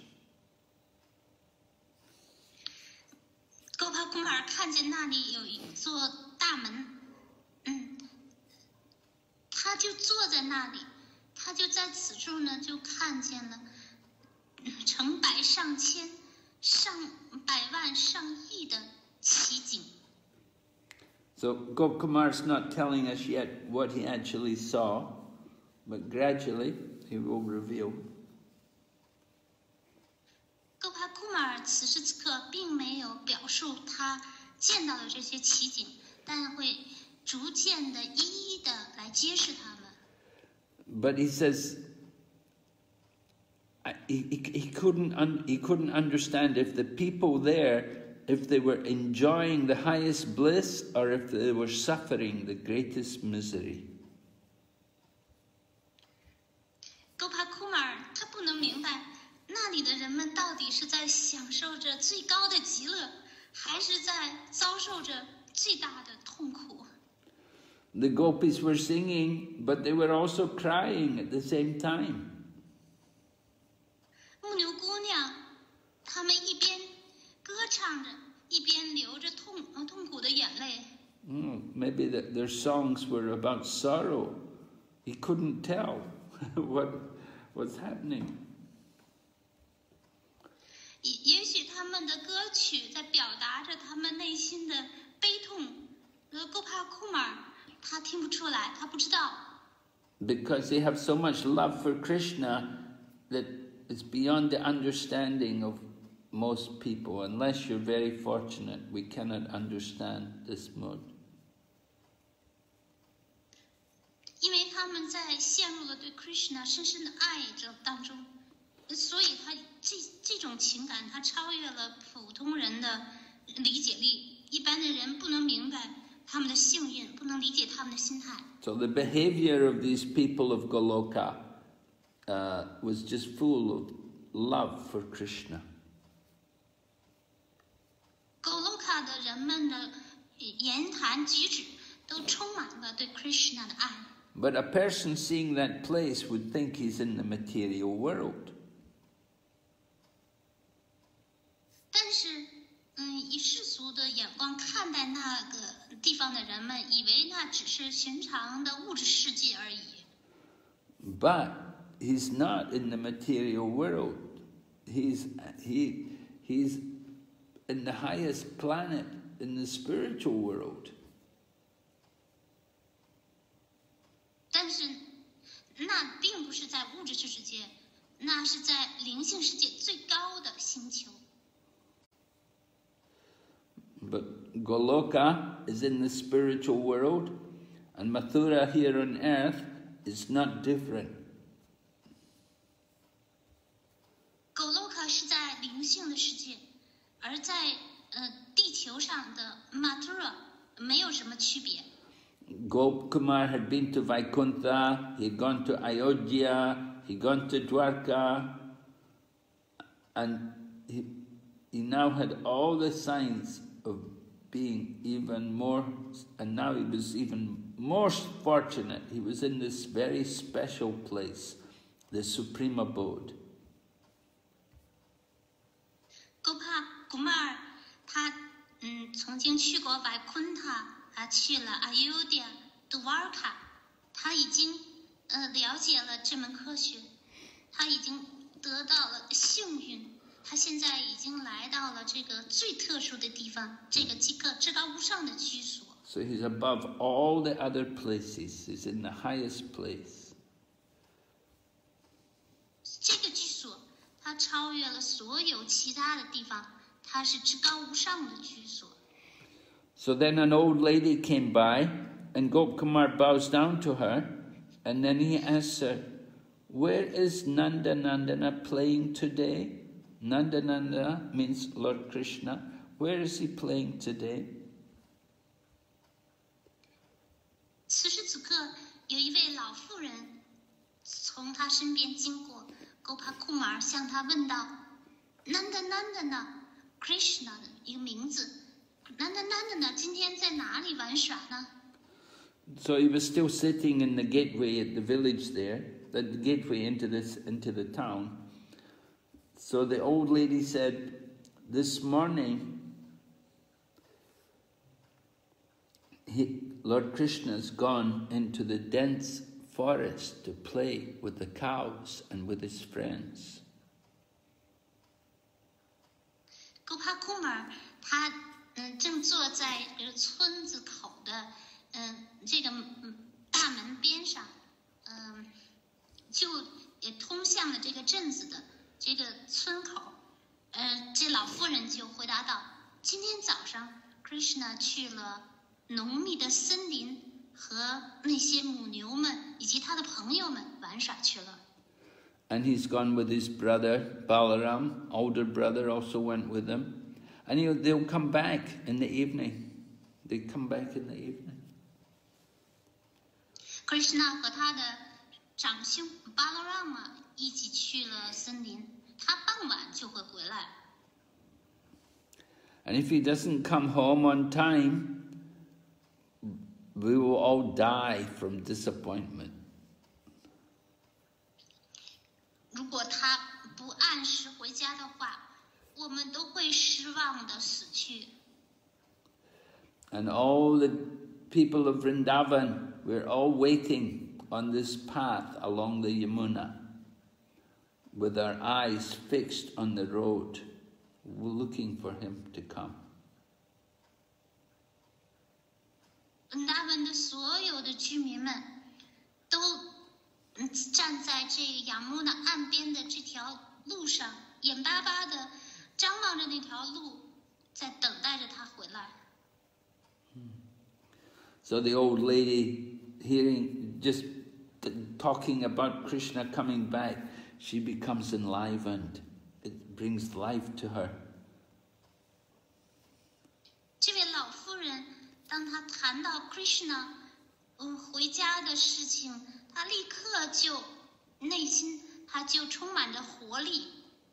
Gopakumar 看见那里有一座大门，嗯，他就坐在那里，他就在此处呢，就看见了成百上千。 上百万、上亿的奇景。 So Gopkumar's not telling us yet what he actually saw, but gradually he will reveal. Gopakumar 此时此刻并没有表述他见到的这些奇景，但会逐渐的、一一的来揭示他们。 But he says. He, he, he couldn't un, he couldn't understand if the people there, if they were enjoying the highest bliss or if they were suffering the greatest misery. Gopakumar 他不能明白那里的人们到底是在享受着最高的极乐，还是在遭受着最大的痛苦。 The gopis were singing, but they were also crying at the same time. 牧牛姑娘，她们一边歌唱着，一边流着痛呃痛苦的眼泪。 Mm, maybe the, their songs were about sorrow. He couldn't tell what was happening. 也也许他们的歌曲在表达着他们内心的悲痛，而 Gopakumar 他听不出来，他不知道。 Because they have so much love for Krishna that it's beyond the understanding of most people. Unless you're very fortunate, we cannot understand this mode. 因为他们在陷入了对 Krishna 深深的爱着当中，所以他这这种情感，它超越了普通人的理解力。一般的人不能明白他们的幸运，不能理解他们的心态。 So the behavior of these people of Goloka Uh, was just full of love for Krishna. Goloka 的人们的言谈举止都充满了对 Krishna 的爱。 But a person seeing that place would think he's in the material world. 但是，嗯，以世俗的眼光看待那个地方的人们，以为那只是寻常的物质世界而已。 But he's not in the material world. He's, he, he's in the highest planet, in the spiritual world. 但是，那并不是在物质世界，那是在灵性世界最高的星球。 But Goloka is in the spiritual world, and Mathura here on earth is not different. Goloka 是在灵性的世界，而在呃地球上的 Mathura 没有什么区别。 Gopkumar had been to Vaikuntha, he'd gone to Ayodhya, he'd gone to Dwarka, and he, he now had all the signs of being even more, and now he was even more fortunate. He was in this very special place, the supreme abode. Gopakumar 他嗯曾经去过 Vaikuntha， 还去了 Ayodhya、Dwarka， 他已经呃了解了这门科学，他已经得到了幸运。他现在已经来到了这个最特殊的地方，这个极个至高无上的居所。 So he's above all the other places. He's in the highest place. 这个居所，它超越了所有其他的地方，它是至高无上的居所。 So then an old lady came by, and Gopkumar bows down to her, and then he asks her, "Where is Nanda Nandana playing today?" Nanda Nandana means Lord Krishna. Where is he playing today? 此时此刻，有一位老妇人从他身边经过， Gopakumar 向他问道 ：“Nanda Nandana Krishna 的一个名字 ，Nanda Nandana 今天在哪里玩耍呢？” So he was still sitting in the gateway at the village there, the gateway into this into the town. So the old lady said, "This morning, he, Lord Krishna's gone into the dense forest to play with the cows and with his friends." Gopakumar 他嗯正坐在村子口的嗯这个大门边上，嗯就也通向了这个镇子的这个村口。呃，这老妇人就回答道：“今天早上 Krishna 去了浓密的森林，和那些母牛们以及他的朋友们玩耍去了。” And he's gone with his brother, Balaram, older brother also went with him. And he'll, they'll come back in the evening. They come back in the evening. Krishna 和他的长兄 Balarama 一起去了森林，他傍晚就会回来。 And if he doesn't come home on time, we will all die from disappointment. 如果他不按时回家的话，我们都会失望的死去。 And all the people of Vrindavan, we're all waiting on this path along the Yamuna, with our eyes fixed on the road, looking for him to come. 温达文的所有的居民们都站在这个雅穆纳岸边的这条路上，眼巴巴的张望着那条路，在等待着他回来。 So the old lady, hearing, just talking about Krishna coming back, she becomes enlivened. It brings life to her. 这位老妇人，当她谈到 Krishna 嗯回家的事情，她立刻就内心她就充满着活力。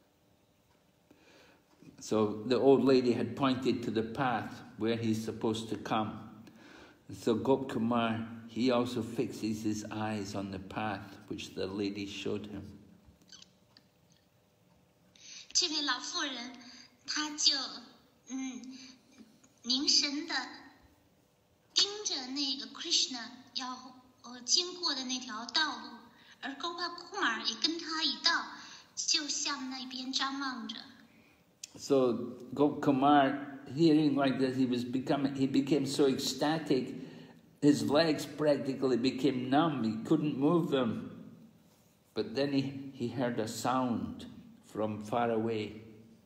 So the old lady had pointed to the path where he's supposed to come. So Gopkumar, he also fixes his eyes on the path which the lady showed him. 这位老妇人，她就嗯凝神的盯着那个 Krishna 要呃经过的那条道路，而 Gopakumar 也跟他一道，就向那边张望着。 So Gopkumar, hearing like this, he was becoming, he became so ecstatic, his legs practically became numb, he couldn't move them. But then he, he heard a sound from far away.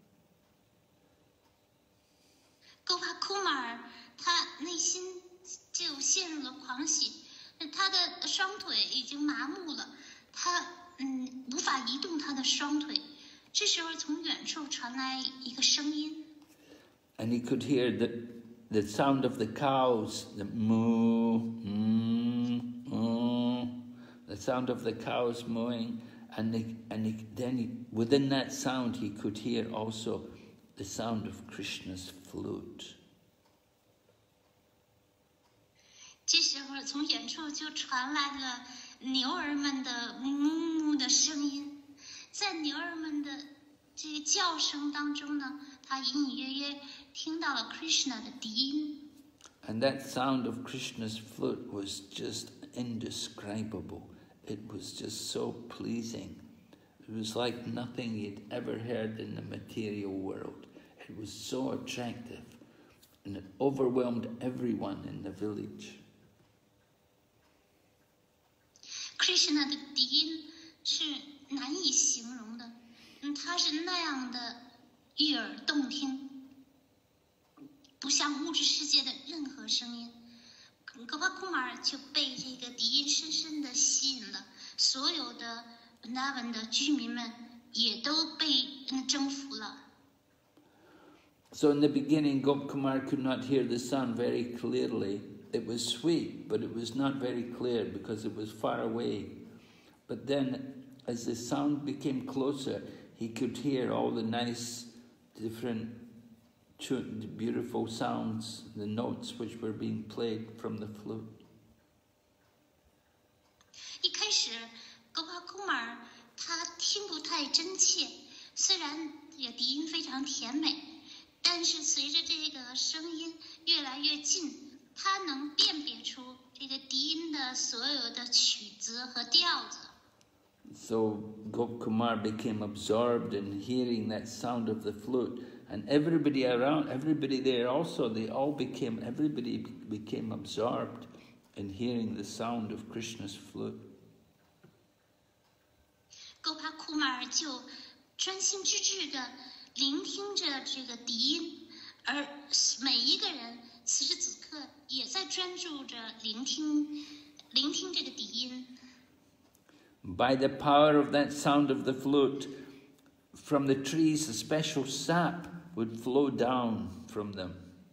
Gopakumar 他内心就陷入了狂喜，他的双腿已经麻木了，他嗯无法移动他的双腿。这时候从远处传来一个声音。 And he could hear the, the sound of the cows, the moo, mm, mm, the sound of the cows mooing, and, they, and he, then he, within that sound he could hear also the sound of Krishna's flute. 这时候从远处就传来了牛儿们的哞哞的声音，在牛儿们的这个叫声当中呢，他隐隐约约听到了 Krishna 的笛音。 And that sound of Krishna's flute was just indescribable. It was just so pleasing. It was like nothing he'd ever heard in the material world. It was so attractive, and it overwhelmed everyone in the village. Krishna 的笛音是难以形容的，嗯，它是那样的悦耳动听。 不像物质世界的任何声音。格巴库马尔就被这个笛音深深地吸引了，所有的文达文的居民们也都被征服了。 So in the beginning, Gopkumar could not hear the sound very clearly. It was sweet, but it was not very clear because it was far away. But then, as the sound became closer, he could hear all the nice, different, beautiful sounds, the notes which were being played from the flute. 一开始，格巴库马尔他听不太真切，虽然这个笛音非常甜美。但是随着这个声音越来越近，他能辨别出这个笛音的所有的曲子和调子。 So Gopkumar became absorbed in hearing that sound of the flute, and everybody around, everybody there also, they all became, everybody became absorbed in hearing the sound of Krishna's flute. 戈帕库马尔就专心致志地聆听着这个笛音，而每一个人此时此刻也在专注着聆听，聆听这个笛音。 By the power of that sound of the flute, from the trees a special sap would flow down from them.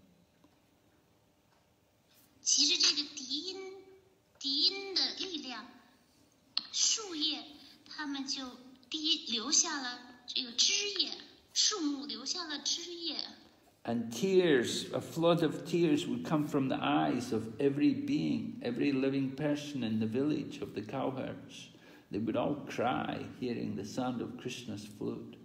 其实这个笛音，笛音的力量，树叶它们就滴留下了这个枝叶。树木留下了枝叶 And tears, a flood of tears would come from the eyes of every being, every living person in the village of the cowherds. They would all cry, hearing the sound of Krishna's flute.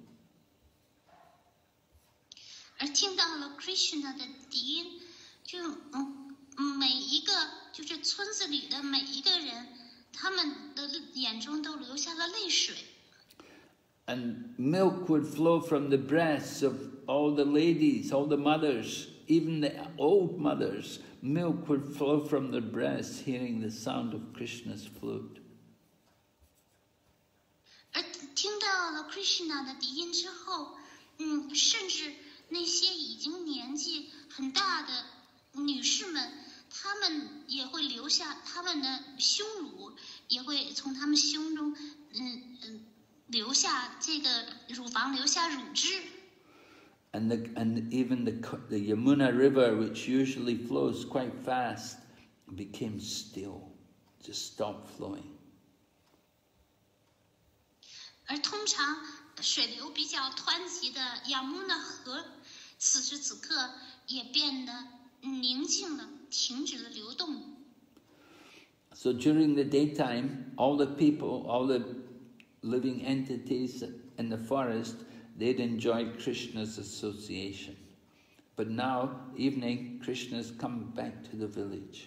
而听到了 Krishna 的笛音，就嗯每一个就是村子里的每一个人，他们的眼中都流下了泪水。 And milk would flow from the breasts of all the ladies, all the mothers, even the old mothers. Milk would flow from their breasts, hearing the sound of Krishna's flute. 而听到了 Krishna 的笛音之后，嗯，甚至那些已经年纪很大的女士们，她们也会流下她们的胸乳，也会从她们胸中，嗯嗯。留下这个乳房留下乳汁 and the and even the the Yamuna River, which usually flows quite fast, became still, just stopped flowing. 而通常水流比较湍急的雅穆纳河，此时此刻也变得宁静了，停止了流动。 So during the daytime, all the people, all the living entities in the forest, they'd enjoyed Krishna's association. But now, evening, Krishna's come back to the village.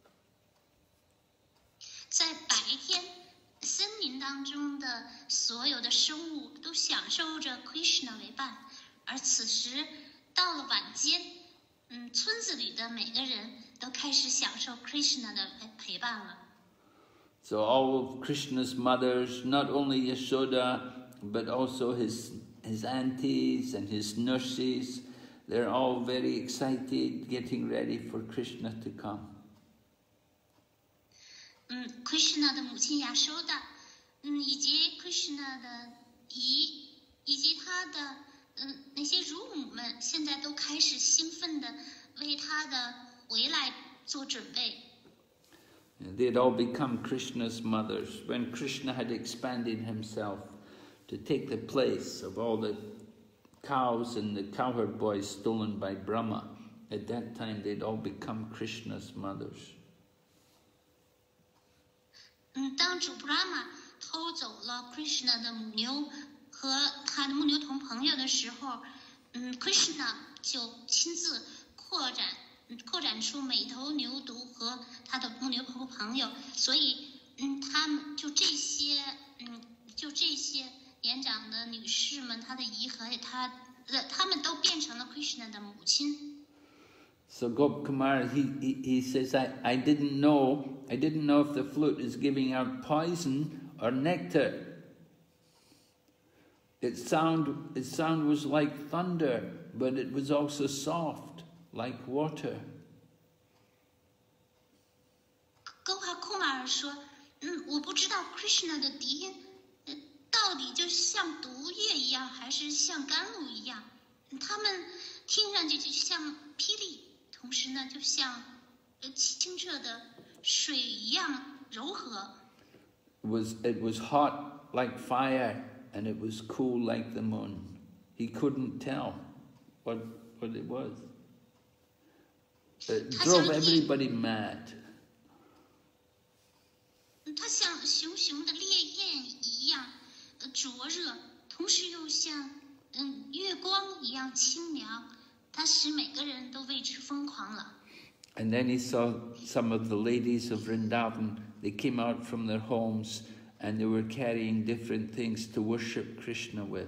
在白天，森林当中的所有的生物都享受着 Krishna 为伴，而此时到了晚间，嗯，村子里的每个人都开始享受 Krishna 的陪伴了。 So all of Krishna's mothers, not only Yashoda, but also his his aunties and his nurses, they're all very excited, getting ready for Krishna to come. 嗯 ，Krishna 的母亲亚修达，嗯，以及 Krishna 的姨，以及他的嗯那些乳母们，现在都开始兴奋地为他的回来做准备。 They'd all become Krishna's mothers when Krishna had expanded himself to take the place of all the cows and the cowherd boys stolen by Brahma. At that time, they'd all become Krishna's mothers. 嗯，当主 Brahma 偷走了 Krishna 的母牛和他的母牛同朋友的时候，嗯 ，Krishna 就亲自扩展。扩展出每头牛犊和他的母牛和朋友，所以，嗯，他们就这些，嗯，就这些年长的女士们，她的姨和她的，他们都变成了 Krishna 的母亲。 So Gopkumar, he, he, he says, I, I didn't know, I didn't know if the flute is giving out poison or nectar. Its sound, its sound was like thunder, but it was also soft. like water. 高帕库马尔说：“嗯，我不知道 Krishna 的笛音，呃，到底就像毒液一样，还是像甘露一样？他们听上去就像霹雳，同时呢，就像呃清澈的水一样柔和。” It was, it was hot like fire and it was cool like the moon. He couldn't tell what, what it was. It drove everybody mad. 它像熊熊的烈焰一样，呃，灼热，同时又像嗯月光一样清凉，它使每个人都为之疯狂了。 And then he saw some of the ladies of Vrindavan. They came out from their homes and they were carrying different things to worship Krishna with.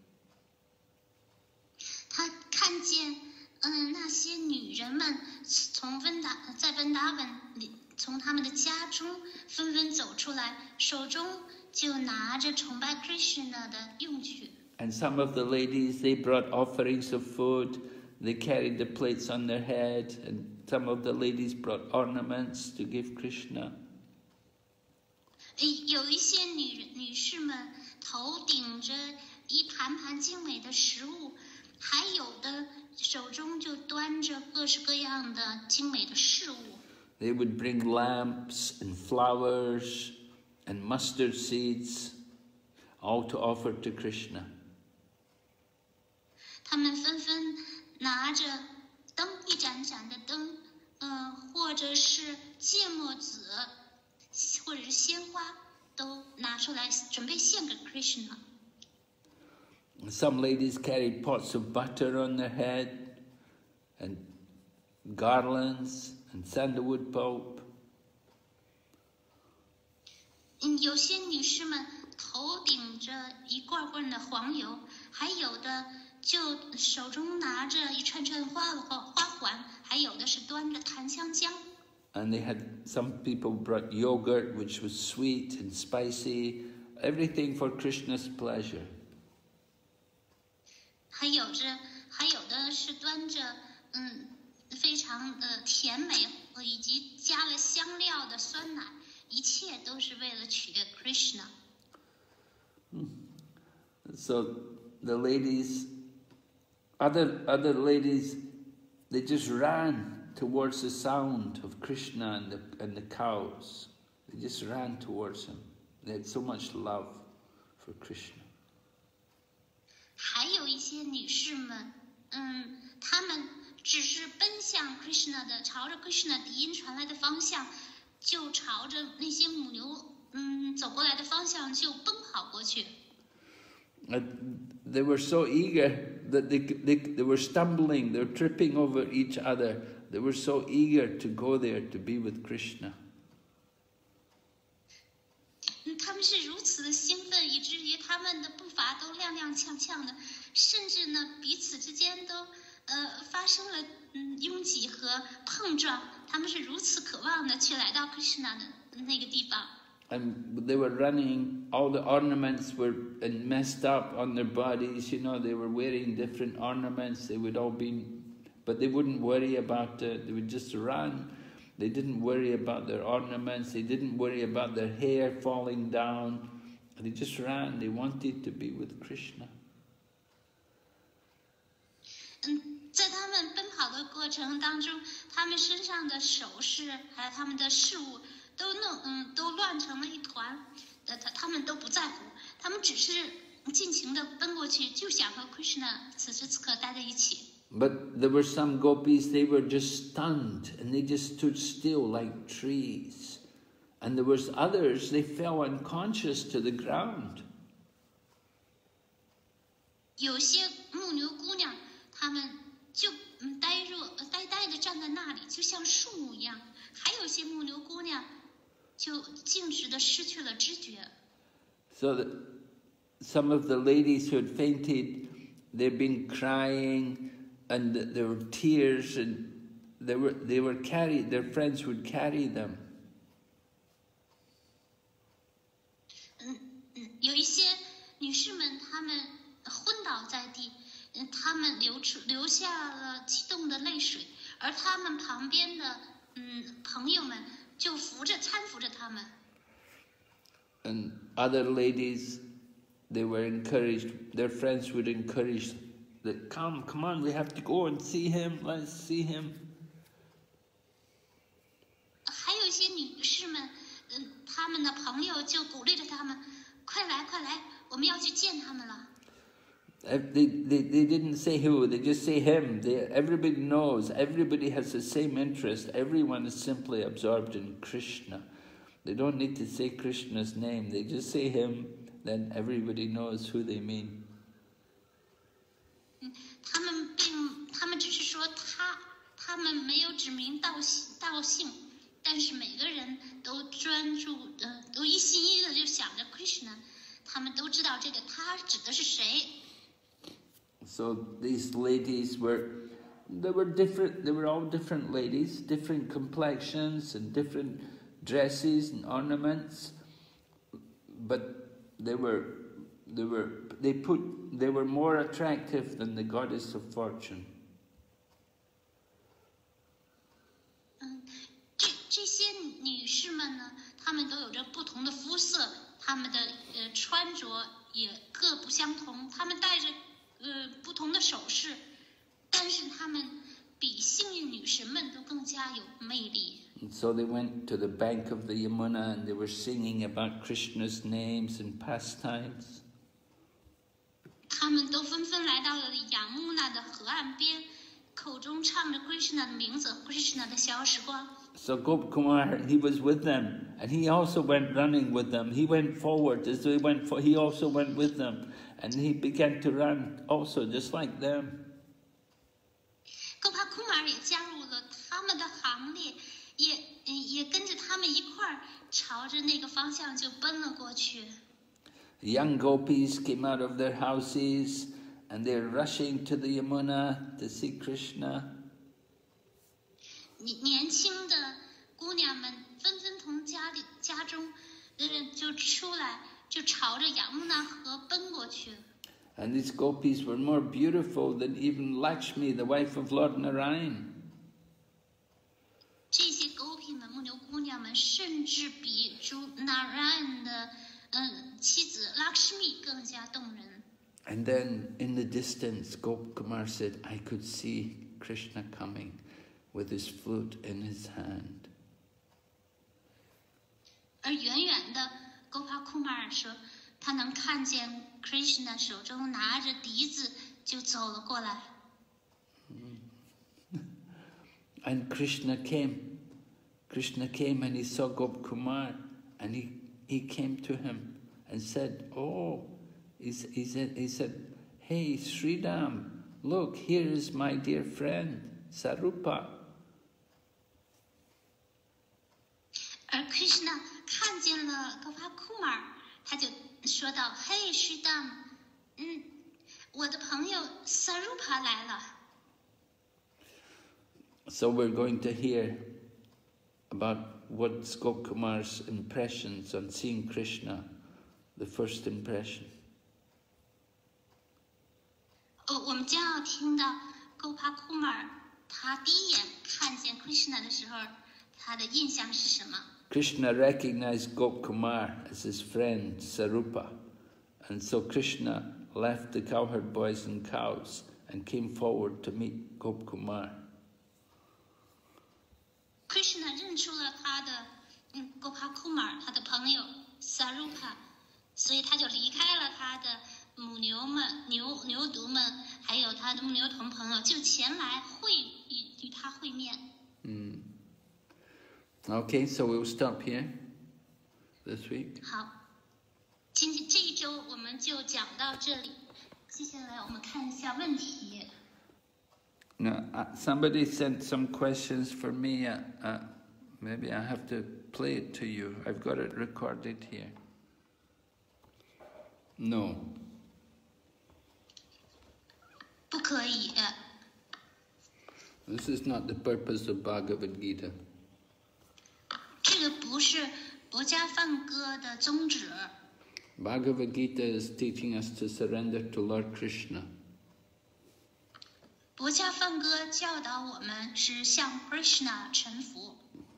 他看见嗯那些女人们从温达在温达文里。从他们的家中纷纷走出来，手中就拿着崇拜 Krishna 的用具。 And some of the ladies, they brought offerings of food. They carried the plates on their head. And some of the ladies brought ornaments to give Krishna. 有一些女女士们头顶着一盘盘精美的食物，还有的手中就端着各式各样的精美的事物。 They would bring lamps and flowers and mustard seeds, all to offer to Krishna. 他们纷纷拿着灯，一盏盏的灯，呃，或者是芥末籽，或者是鲜花，都拿出来准备献给 Krishna。 Some ladies carried pots of butter on their head and garlands and sandalwood pulp. 嗯，有些女士们头顶着一罐罐的黄油，还有的就手中拿着一串串花花花环，还有的是端着檀香浆。 And they had, some people brought yogurt, which was sweet and spicy, everything for Krishna's pleasure. 还有着，还有的是端着，嗯。非常的甜美，以及加了香料的酸奶，一切都是为了取悦 Krishna。 So the ladies, other other ladies, they just ran towards the sound of Krishna and the and the cows. They just ran towards him. They had so much love for Krishna. 还有一些女士们，嗯，她们。只是奔向 Krishna 的，朝着 Krishna 笛音传来的方向，就朝着那些母牛，嗯，走过来的方向就奔跑过去。 They were so eager that they, they they were stumbling, they were tripping over each other. They were so eager to go there to be with Krishna. 嗯，他们是如此的兴奋，以至于他们的步伐都踉踉跄跄的，甚至呢彼此之间都。呃，发生了嗯拥挤和碰撞，他们是如此渴望的去来到 Krishna 的那个地方。 And they were running, all the ornaments were messed up on their bodies, you know, they were wearing different ornaments, they would all be, but they wouldn't worry about it, they would just run. They didn't worry about their ornaments, they didn't worry about their hair falling down, they just ran, they wanted to be with Krishna. 嗯，在他们奔跑的过程当中，他们身上的首饰还有他们的饰物都弄嗯都乱成了一团，呃，他他们都不在乎，他们只是尽情的奔过去，就想和 Krishna 此时此刻待在一起。 But there were some gopis, they were just stunned and they just stood still like trees. And there was others, they fell unconscious to the ground. 有些牧牛姑娘。他们就嗯呆若呆呆的站在那里，就像树木一样；还有些牧牛姑娘就径直的失去了知觉。 So that some of the ladies who had fainted, they'd been crying, and there were tears, and they were they were carried. Their friends would carry them. 嗯嗯，有一些女士们，她们昏倒在地。他们流出流下了激动的泪水， 而他们旁边的嗯朋友们就扶着搀扶着他们。 And other ladies, they were encouraged, their friends would encourage that, come, come on, we have to go and see him, let's see him. 还有一些女士们，嗯，他们的朋友就鼓励着他们，快来快来，我们要去见他们了。 They, they, they didn't say who, they just say him. They, everybody knows, everybody has the same interest. Everyone is simply absorbed in Krishna. They don't need to say Krishna's name. They just say him, then everybody knows who they mean. 嗯，他们并他们只是说他，他们没有指名道姓道姓，但是每个人都专注呃，都一心一意的就想着 Krishna， 他们都知道这个他指的是谁。 So these ladies were, they were different, they were all different ladies, different complexions and different dresses and ornaments, but they were, they were, they put, they were more attractive than the goddess of fortune. 嗯，这这些女士们呢，她们都有着不同的肤色，她们的呃穿着也各不相同，她们戴着呃不同的首饰，但是她们比幸运女神们都更加有魅力。 And so they went to the bank of the Yamuna and they were singing about Krishna's names and pastimes. 他们都纷纷来到了雅穆纳的河岸边，口中唱着 Krishna 的名字 ，Krishna 的小时光。 So Gopkumar, he was with them, and he also went running with them. He went forward as they went for. He also went with them, and he began to run also, just like them. 戈帕库马尔也加入了他们的行列，也也跟着他们一块儿朝着那个方向就奔了过去。 Young gopis came out of their houses, and they're rushing to the Yamuna to see Krishna. 年年轻的姑娘们纷纷从家里家中，呃，就出来，就朝着雅穆纳河奔过去。 And these gopis were more beautiful than even Lakshmi, the wife of Lord Narayan. 这些狗品们、牧牛姑娘们，甚至比主 Narayan 的嗯妻子 Lakshmi 更加动人。 And then in the distance, Gopkumar said, I could see Krishna coming with his flute in his hand. 而远远的 Gopa Kumar 说，他能看见 Krishna 手中拿着笛子就走了过来。 And Krishna came. Krishna came and he saw Gopkumar, and he, he came to him and said, oh, he, he, said, he said, hey, Sridham, look, here is my dear friend, Sarupa. 而 Krishna 看见了 Gopa Kumar， 他就说道：“嘿， Sridham， 嗯，我的朋友 Sarupa 来了。” So we're going to hear about what's Gopkumar's impressions on seeing Krishna, the first impression. 哦，我们将要听到 Gopa Kumar 他第一眼看见 Krishna 的时候，他的印象是什么？ Krishna recognized Gopkumar as his friend Sarupa, and so Krishna left the cowherd boys and cows and came forward to meet Gopkumar. Krishna 认出了他的嗯 Gopa Kumar 他的朋友 Sarupa， 所以他就离开了他的母牛们、牛牛犊们，还有他的牧牛童朋友，就前来会与与他会面。 Mm. Okay, so we'll stop here this week. 好，今天这一周我们就讲到这里。接下来我们看一下问题。 Now, uh, somebody sent some questions for me. Uh, uh, maybe I have to play it to you. I've got it recorded here. No. 不可以。 This is not the purpose of Bhagavad Gita. 这个不是博家梵歌的宗旨。 Bhagavad Gita is teaching us to surrender to Lord Krishna. 博伽梵歌教导我们是向 Krishna 臣服。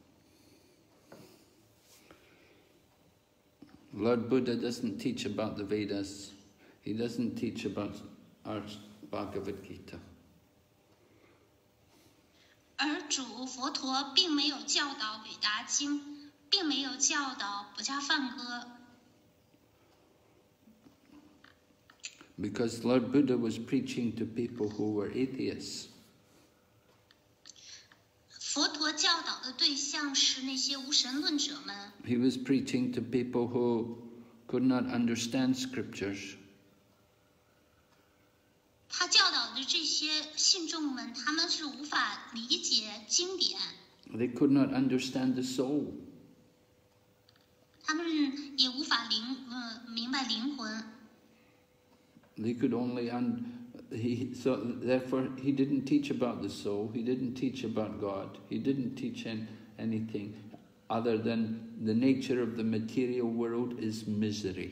Lord Buddha doesn't teach about the Vedas. He doesn't teach about our Bhagavad Gita. 而主佛陀并没有教导韦达经，并没有教导博伽梵歌。 Because Lord Buddha was preaching to people who were atheists. 佛陀教导的对象是那些无神论者们。 He was preaching to people who could not understand scriptures. 他教导的这些信众们，他们是无法理解经典。 They could not understand the soul. 他们也无法灵呃明白灵魂。 They could only un he so therefore he didn't teach about the soul. He didn't teach about God. He didn't teach an, anything other than the nature of the material world is misery.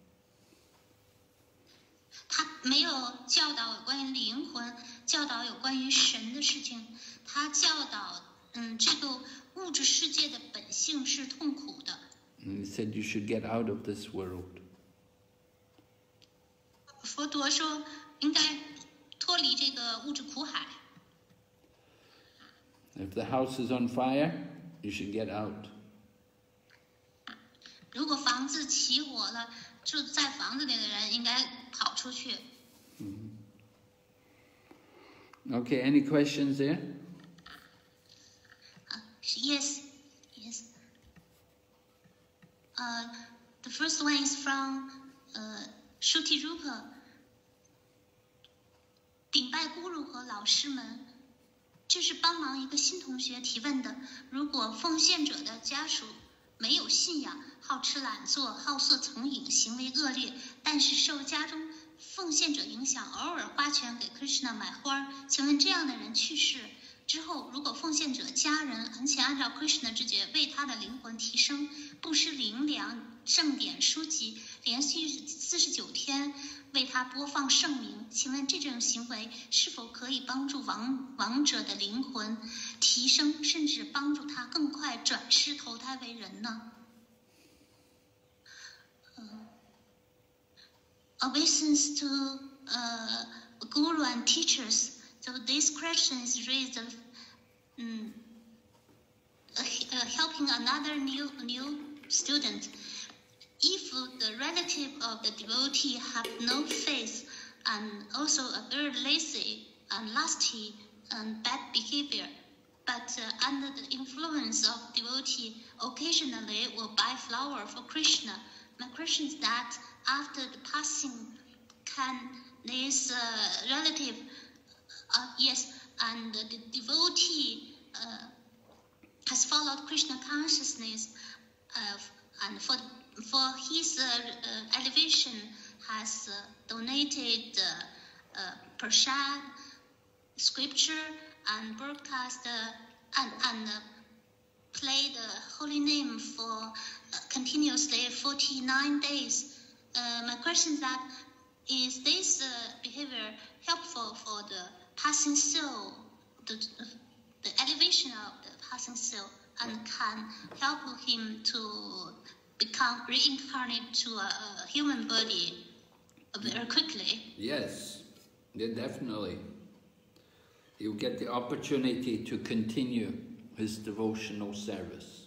他没有教导有关于灵魂，教导有关于神的事情。他教导，嗯，这个物质世界的本性是痛苦的。 And he said you should get out of this world. 佛陀说，应该脱离这个物质苦海。 If the house is on fire, you should get out. 如果房子起火了，住在房子里的人应该跑出去。 Mm-hmm. Okay, any questions there? Uh, yes, yes. Uh, the first one is from uh, Shruti Rupa. 顶拜咕噜和老师们，这是帮忙一个新同学提问的。如果奉献者的家属没有信仰，好吃懒做，好色成瘾，行为恶劣，但是受家中奉献者影响，偶尔花钱给 Krishna 买花，请问这样的人去世之后，如果奉献者家人恳切按照 Krishna 之诀为他的灵魂提升，布施灵粮、正典书籍，连续四十九天为他播放圣名，请问这种行为是否可以帮助亡亡者的灵魂提升，甚至帮助他更快转世投胎为人呢？ Obeisance to uh, guru and teachers. So this question is raised, um, uh, helping another new new student. If the relative of the devotee have no faith and also a very lazy and lusty and bad behavior, but uh, under the influence of devotee, occasionally will buy flower for Krishna. My question is that after the passing, can this uh, relative, uh, yes, and the devotee uh, has followed Krishna consciousness, uh, and for for his uh, uh, elevation has uh, donated uh, uh, prasad, scripture, and broadcast uh, and and. Uh, play the holy name for uh, continuously forty-nine days. Uh, my question is that, is this uh, behavior helpful for the passing soul, the, the elevation of the passing soul, and can help him to become reincarnate to a, a human body very quickly? Yes, yeah, definitely. You'll get the opportunity to continue his devotional service.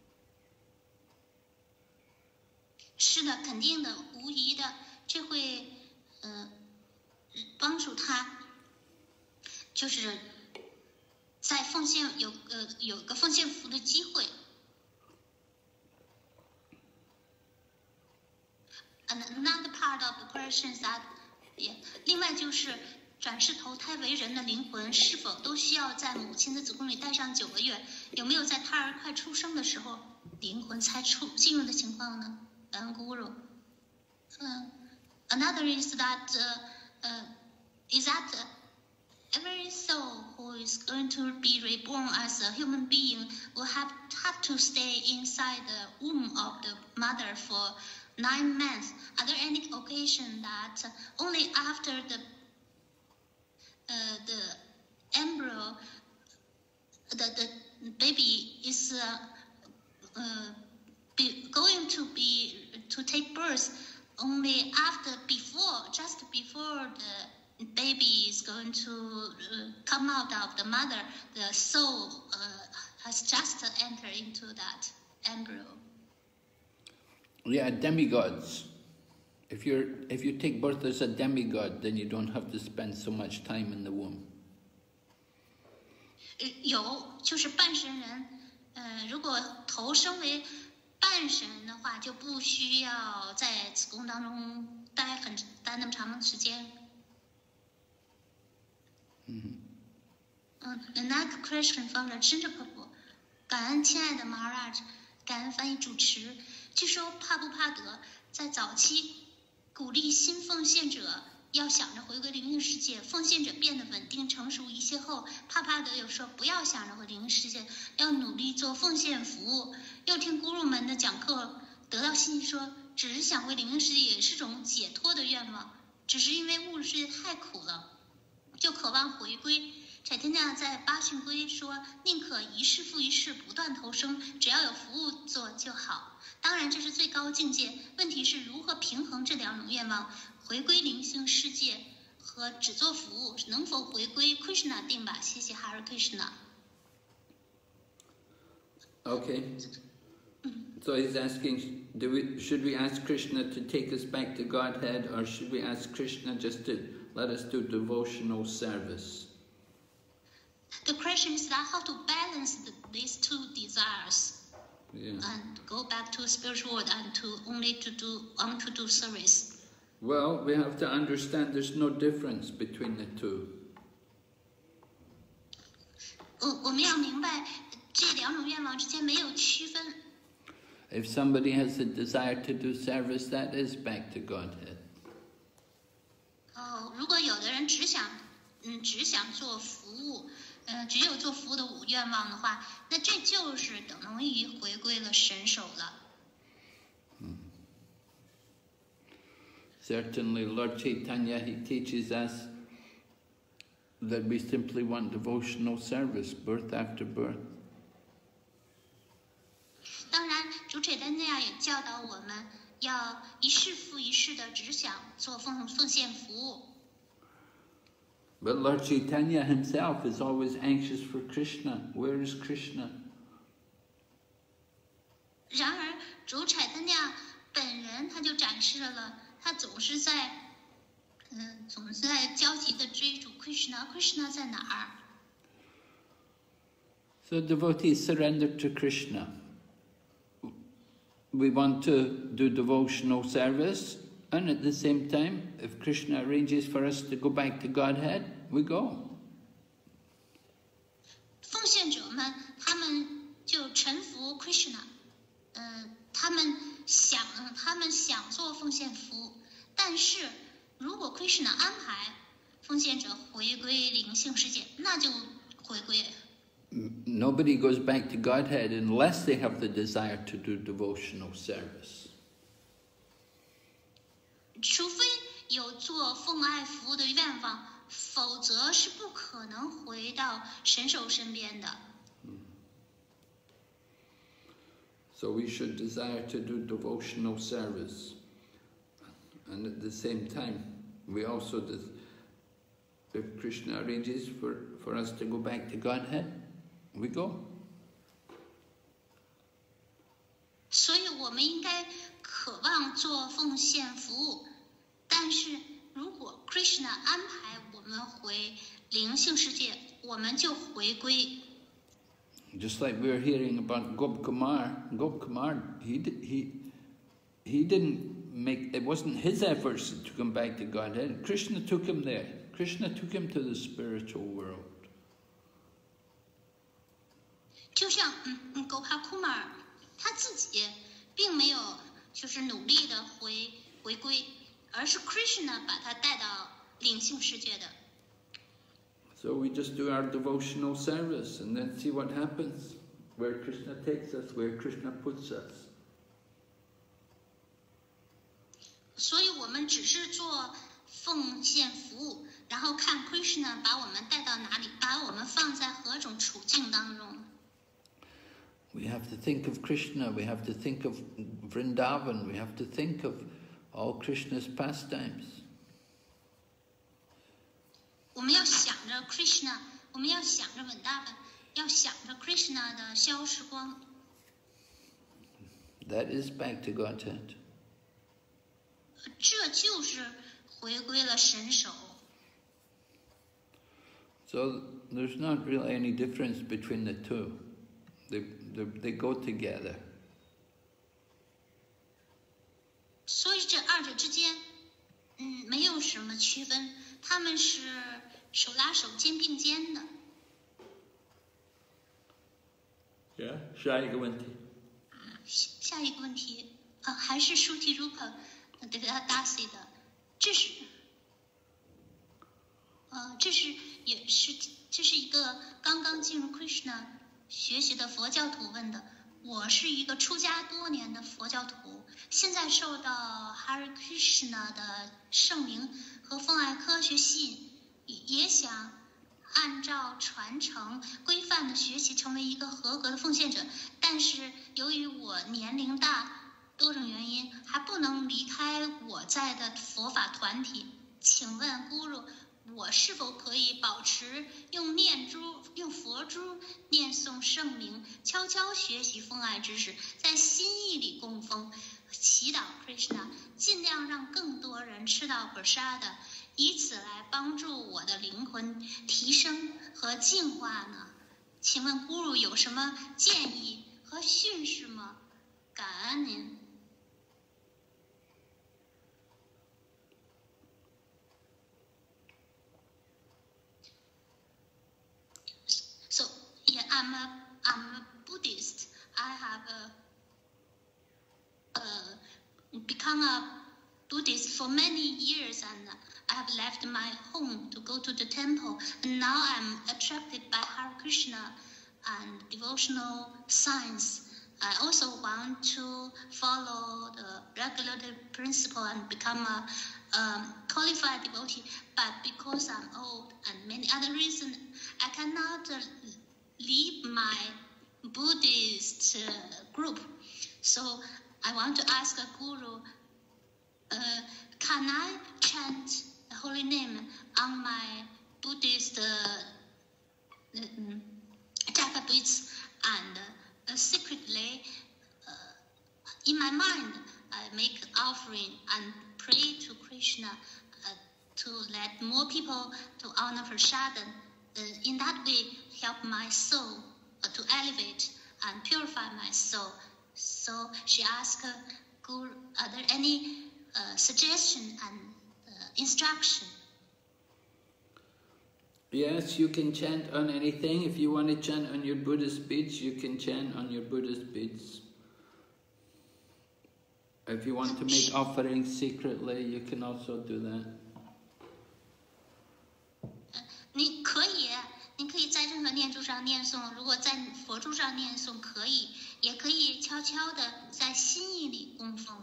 是的，肯定的，无疑的，这会呃帮助他，就是在奉献有呃有个奉献福的机会。And another part of the question is that, yeah, 另外就是。转世投胎为人的灵魂是否都需要在母亲的子宫里待上九个月？有没有在胎儿快出生的时候，灵魂才出进入的情况呢？嗯，Guru。嗯 ，Another is that, uh, uh, is that every soul who is going to be reborn as a human being will have have to stay inside the womb of the mother for nine months. Are there any occasion that only after the Uh, the embryo, the, the baby is uh, uh, be going to be to take birth only after before just before the baby is going to uh, come out of the mother, the soul uh, has just entered into that embryo. Yeah, demigods. If you're if you take birth as a demigod, then you don't have to spend so much time in the womb. 有就是半神人，呃，如果投生为半神人的话，就不需要在子宫当中待很待那么长的时间。 嗯。 嗯 The next question from the Chincha Prabhu， 感恩亲爱的 Maharaj， 感恩翻译主持。据说帕布帕德在早期鼓励新奉献者要想着回归灵性世界，奉献者变得稳定成熟一些后，帕帕德有说不要想着回灵性世界，要努力做奉献服务。又听咕噜们的讲课，得到信息说，只是想回灵性世界也是种解脱的愿望，只是因为物质世界太苦了，就渴望回归。柴天价在八训规说，宁可一世复一世不断投生，只要有服务做就好。当然这是最高境界，问题是如何平衡这两种愿望，回归灵性世界和只做服务，能否回归 Krishna 定吧？谢谢 Hare Krishna。 Okay. So he's asking, do we, should we ask Krishna to take us back to Godhead, or should we ask Krishna just to let us do devotional service? The question is that how to balance the, these two desires, yeah. and go back to spiritual world and to only to do want to do service. Well, we have to understand there's no difference between the two. 我我们要明白这两种愿望之间没有区分。 If somebody has a desire to do service, that is back to Godhead. 哦，如果有的人只想嗯只想做服务。 呃，只有做服务的愿望的话，那这就是等同于回归了神手了。 Hmm. Certainly, Lord Chaitanya, he teaches us that we simply want devotional service, birth after birth. 当然，主柴丹那样也教导我们要一世复一世的只想做奉奉献服务。 But Lord Chaitanya himself is always anxious for Krishna. Where is Krishna? 然而，主柴丹那样本人他就展示了，他总是在，嗯、呃，总是在焦急的追逐 Krishna。Krishna 在哪儿 So devotees surrender to Krishna. We want to do devotional service, and at the same time, if Krishna arranges for us to go back to Godhead, we go. 奉献者们，他们就臣服 Krishna， 呃，他们想，他们想做奉献服务，但是如果 Krishna 安排奉献者回归灵性世界，那就回归。 Nobody goes back to Godhead unless they have the desire to do devotional service. 除非有做奉爱服务的愿望，否则是不可能回到神手身边的。 So we should desire to do devotional service, and at the same time, we also, if Krishna arranges for, for us to go back to Godhead, we go. 所以我们应该渴望做奉献服务，但是如果 Krishna 安排我们回灵性世界，我们就回归。 Just like we were hearing about Gopkumar, Gopkumar, he he he didn't make, it wasn't his efforts that took him back to Godhead. Krishna took him there. Krishna took him to the spiritual world. 就像嗯嗯 Gopakumar 他自己并没有就是努力的回回归，而是 Krishna 把他带到灵性世界的。 So we just do our devotional service and then see what happens, where Krishna takes us, where Krishna puts us. 所以我们只是做奉献服务，然然后看 Krishna 把我们带到哪里，把我们放在何种处境当中。 We have to think of Krishna, we have to think of Vrindavan, we have to think of all Krishna's pastimes. 我们要想着 Krishna， 我们要想着 Vrindavan， 要想着 Krishna 的消逝光。 That is back to Godhead. 这就是回归了神手。 So there's not really any difference between the two. They, they, they go together. 所以这二者之间，嗯，没有什么区分，他们是手拉手、肩并肩的。 Yeah， 下一个问题。 下一个问题，呃，还是舒提如可这个达西的，这是，呃，这是也是这是一个刚刚进入 Krishna 学习的佛教徒问的。我是一个出家多年的佛教徒，现在受到 Hare Krishna 的圣名和奉爱科学吸引，也想按照传承规范的学习，成为一个合格的奉献者。但是由于我年龄大，多种原因还不能离开我在的佛法团体。请问 Guru， 我是否可以保持用念珠、用佛珠念诵圣名，悄悄学习奉爱知识，在心意里供奉，祈祷 Krishna， 尽量让更多人吃到 Prasada， 以此来帮助我的灵魂提升和净化呢？请问 Guru 有什么建议和训示吗？感恩您。So yeah, I'm a I'm a Buddhist. I have a, uh, become a Buddhist for many years, and I have left my home to go to the temple. And now I'm attracted by Hare Krishna and devotional science. I also want to follow the regulative principle and become a um, qualified devotee. But because I'm old and many other reasons, I cannot uh, leave my Buddhist uh, group. So I want to ask a guru, uh, can I chant the holy name on my Buddhist uh, um, japa beads and uh, secretly uh, in my mind I make offering and pray to Krishna uh, to let more people to honor Prasadam. Uh, in that way help my soul uh, to elevate and purify my soul. So she asked, uh, Guru, are there any uh, suggestion and uh, instruction? Yes, you can chant on anything. If you want to chant on your Buddhist beads, you can chant on your Buddhist beads. If you want to make offerings secretly, you can also do that. 你可以，你可以在任何念珠上念诵。如果在佛珠上念诵可以，也可以悄悄的在心意里供奉。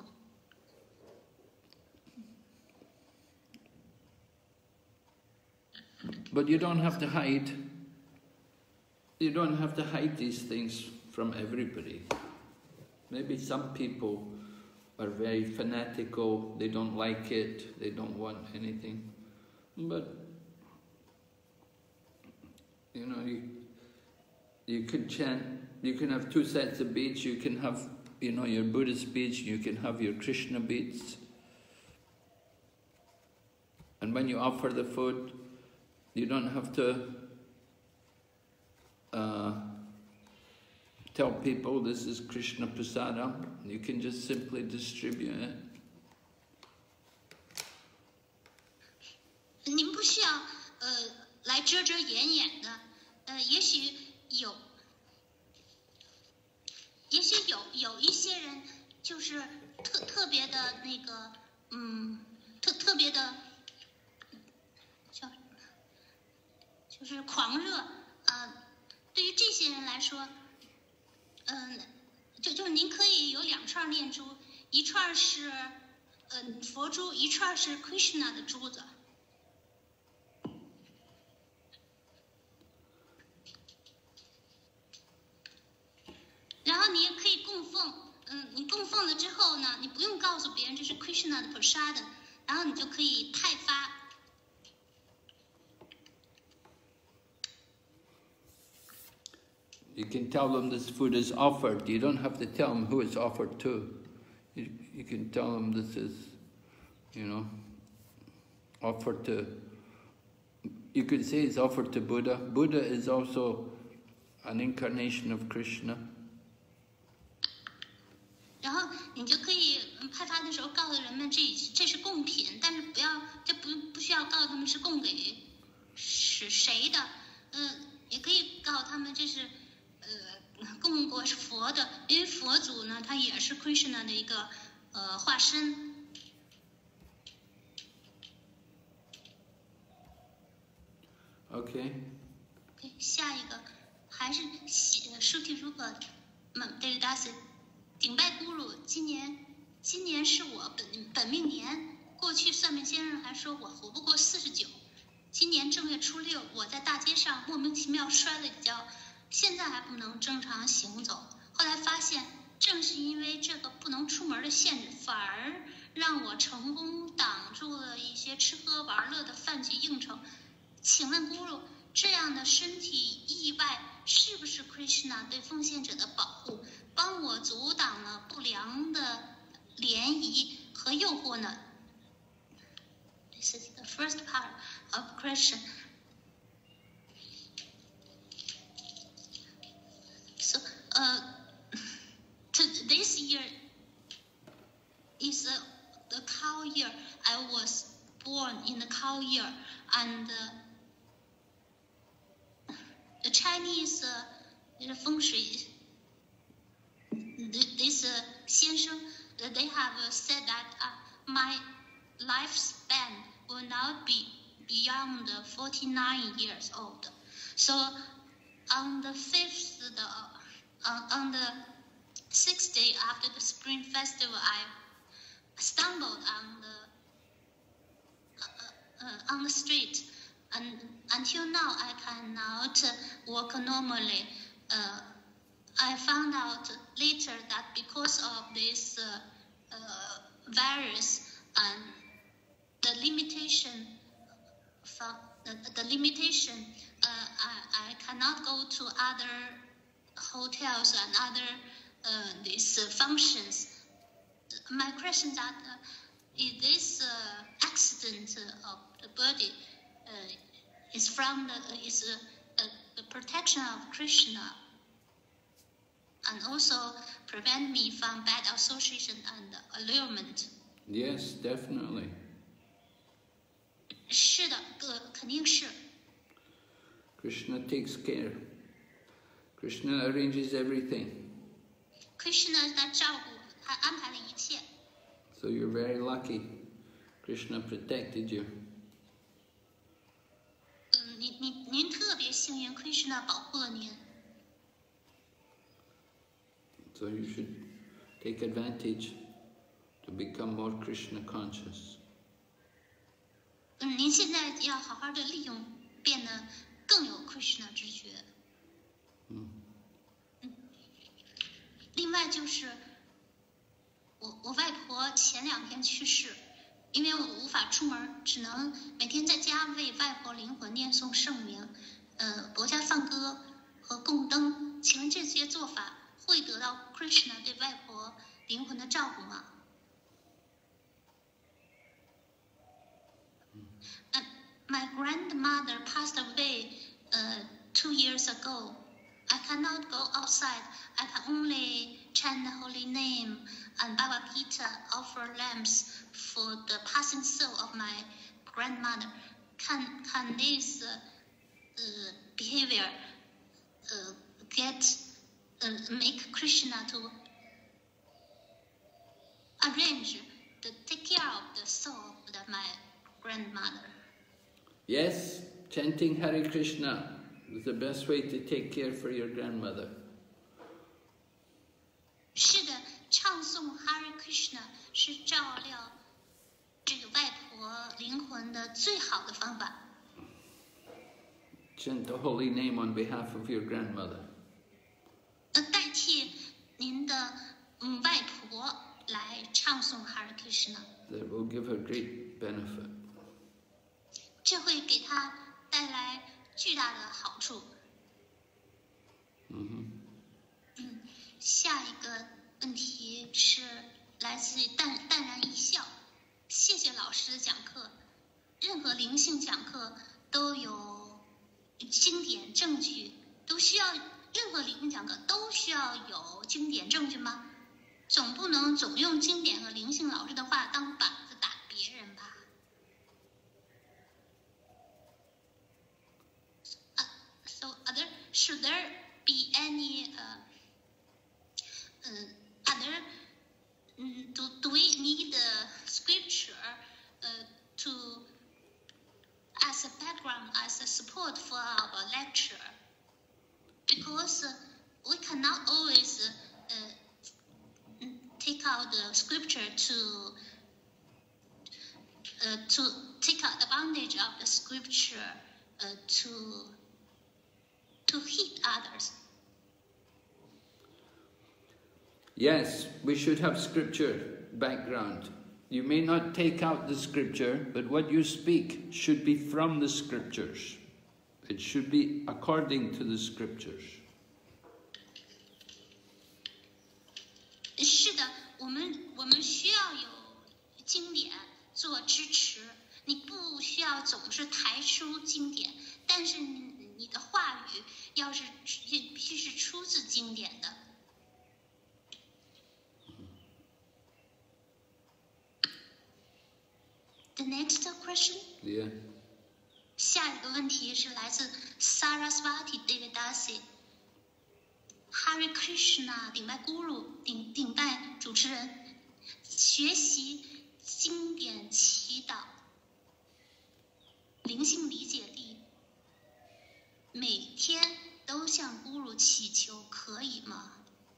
But you don't have to hide. You don't have to hide these things from everybody. Maybe some people are very fanatical. They don't like it. They don't want anything. But you know, you, you could chant, you can have two sets of beads, you can have, you know, your Buddhist beads, you can have your Krishna beads. And when you offer the food, you don't have to uh, tell people this is Krishna Prasadam. You can just simply distribute it. 您不需要呃来遮遮掩掩的，呃，也许有，也许有有一些人就是特特别的那个，嗯，特特别的，叫什么？就是狂热，呃，对于这些人来说，嗯、呃，就就您可以有两串念珠，一串是呃佛珠，一串是 Krishna 的珠子。 嗯，你供奉了之后呢，你不用告诉别人这是 Krishna 的 prasad， 然后你就可以派发。 You can tell them this food is offered. You don't have to tell them who it's offered to. You, you can tell them this is, you know, offered to. You could say it's offered to Buddha. Buddha is also an incarnation of Krishna. 然后你就可以派发的时候告诉人们这这是贡品，但是不要这不不需要告诉他们是供给是谁的，呃，也可以告诉他们这是呃供过是佛的，因为佛祖呢他也是 Krishna 的一个呃化身。 Okay. OK， 下一个还是舒提如果嗯对大家顶拜咕噜，今年今年是我本本命年。过去算命先生还说我活不过四十九。今年正月初六，我在大街上莫名其妙摔了一跤，现在还不能正常行走。后来发现，正是因为这个不能出门的限制，反而让我成功挡住了一些吃喝玩乐的饭局应酬。请问咕噜，这样的身体意外是不是 Krishna 对奉献者的保护？帮我阻挡了不良的涟漪和诱惑呢 ？This is the first part of question. So, uh, to this year is uh, the cow year. I was born in the cow year, and uh, the Chinese uh, 风水。This uh, 先生, uh, they have uh, said that uh, my lifespan will not be beyond uh, forty-nine years old. So on the fifth, the, uh, on the sixth day after the Spring Festival, I stumbled on the uh, uh, on the street, and until now I cannot uh, walk normally. Uh, I found out later that because of this uh, uh, virus and the limitation, from the, the limitation, uh, I, I cannot go to other hotels and other uh, these uh, functions. My question that uh, is this uh, accident of the body uh, is from the is uh, uh, the protection of Krishna. And also prevent me from bad association and allurement. Yes, definitely. 是的，呃，肯定是。 Krishna takes care. Krishna arranges everything. Krishna 他照顾，他安排了一切。 So you're very lucky. Krishna protected you. 嗯，您您您特别幸运 ，Krishna 保护了您。 So you should take advantage to become more Krishna conscious. 嗯，您现在要好好的利用，变得更有 Krishna 知觉。 嗯。 嗯。另外就是，我我外婆前两天去世，因为我无法出门，只能每天在家为外婆灵魂念诵圣名，呃，博家放歌和供灯。请问这些做法会得到 Krishna 对外婆灵魂的照顾吗？嗯 My grandmother passed away uh, two years ago. I cannot go outside. I can only chant the holy name and Bhagavad Gita, offer lamps for the passing soul of my grandmother. Can can this uh, uh, behavior uh, get uh, make Krishna to arrange to take care of the soul of the, my grandmother? Yes, chanting Hare Krishna is the best way to take care for your grandmother. 是的，唱诵 Hare Krishna 是照料这个外婆灵魂的最好的方法。 Chant the holy name on behalf of your grandmother. 呃，代替您的嗯外婆来唱诵 Hare Krishna， that will give her great benefit. 这会给她带来巨大的好处。 Mm-hmm. 嗯，下一个问题是来自淡淡然一笑，谢谢老师的讲课。任何灵性讲课都有经典证据，都需要任何灵性讲课都需要有经典证据吗？总不能总用经典和灵性老师的话当板子打别人吧？ Uh, so other should there be any uh, uh, other um, do, do we need the scripture uh, to as a background, as a support for our lecture? Because uh, we cannot always uh, uh, take out the scripture to uh, to take advantage of the scripture uh, to to hit others. Yes, we should have scripture background. You may not take out the scripture, but what you speak should be from the scriptures. It should be according to the scriptures. 是的，我们我们需要有经典做支持。你不需要总是抬出经典，但是你你的话语要是必须是出自经典的。The next question. Yeah. 下一个问题是来自 Saraswati Devidasi。Hare Krishna 顶拜 Guru 顶顶拜主持人，学习经典祈祷，灵性理解力，每天都向 Guru 祈求，可以吗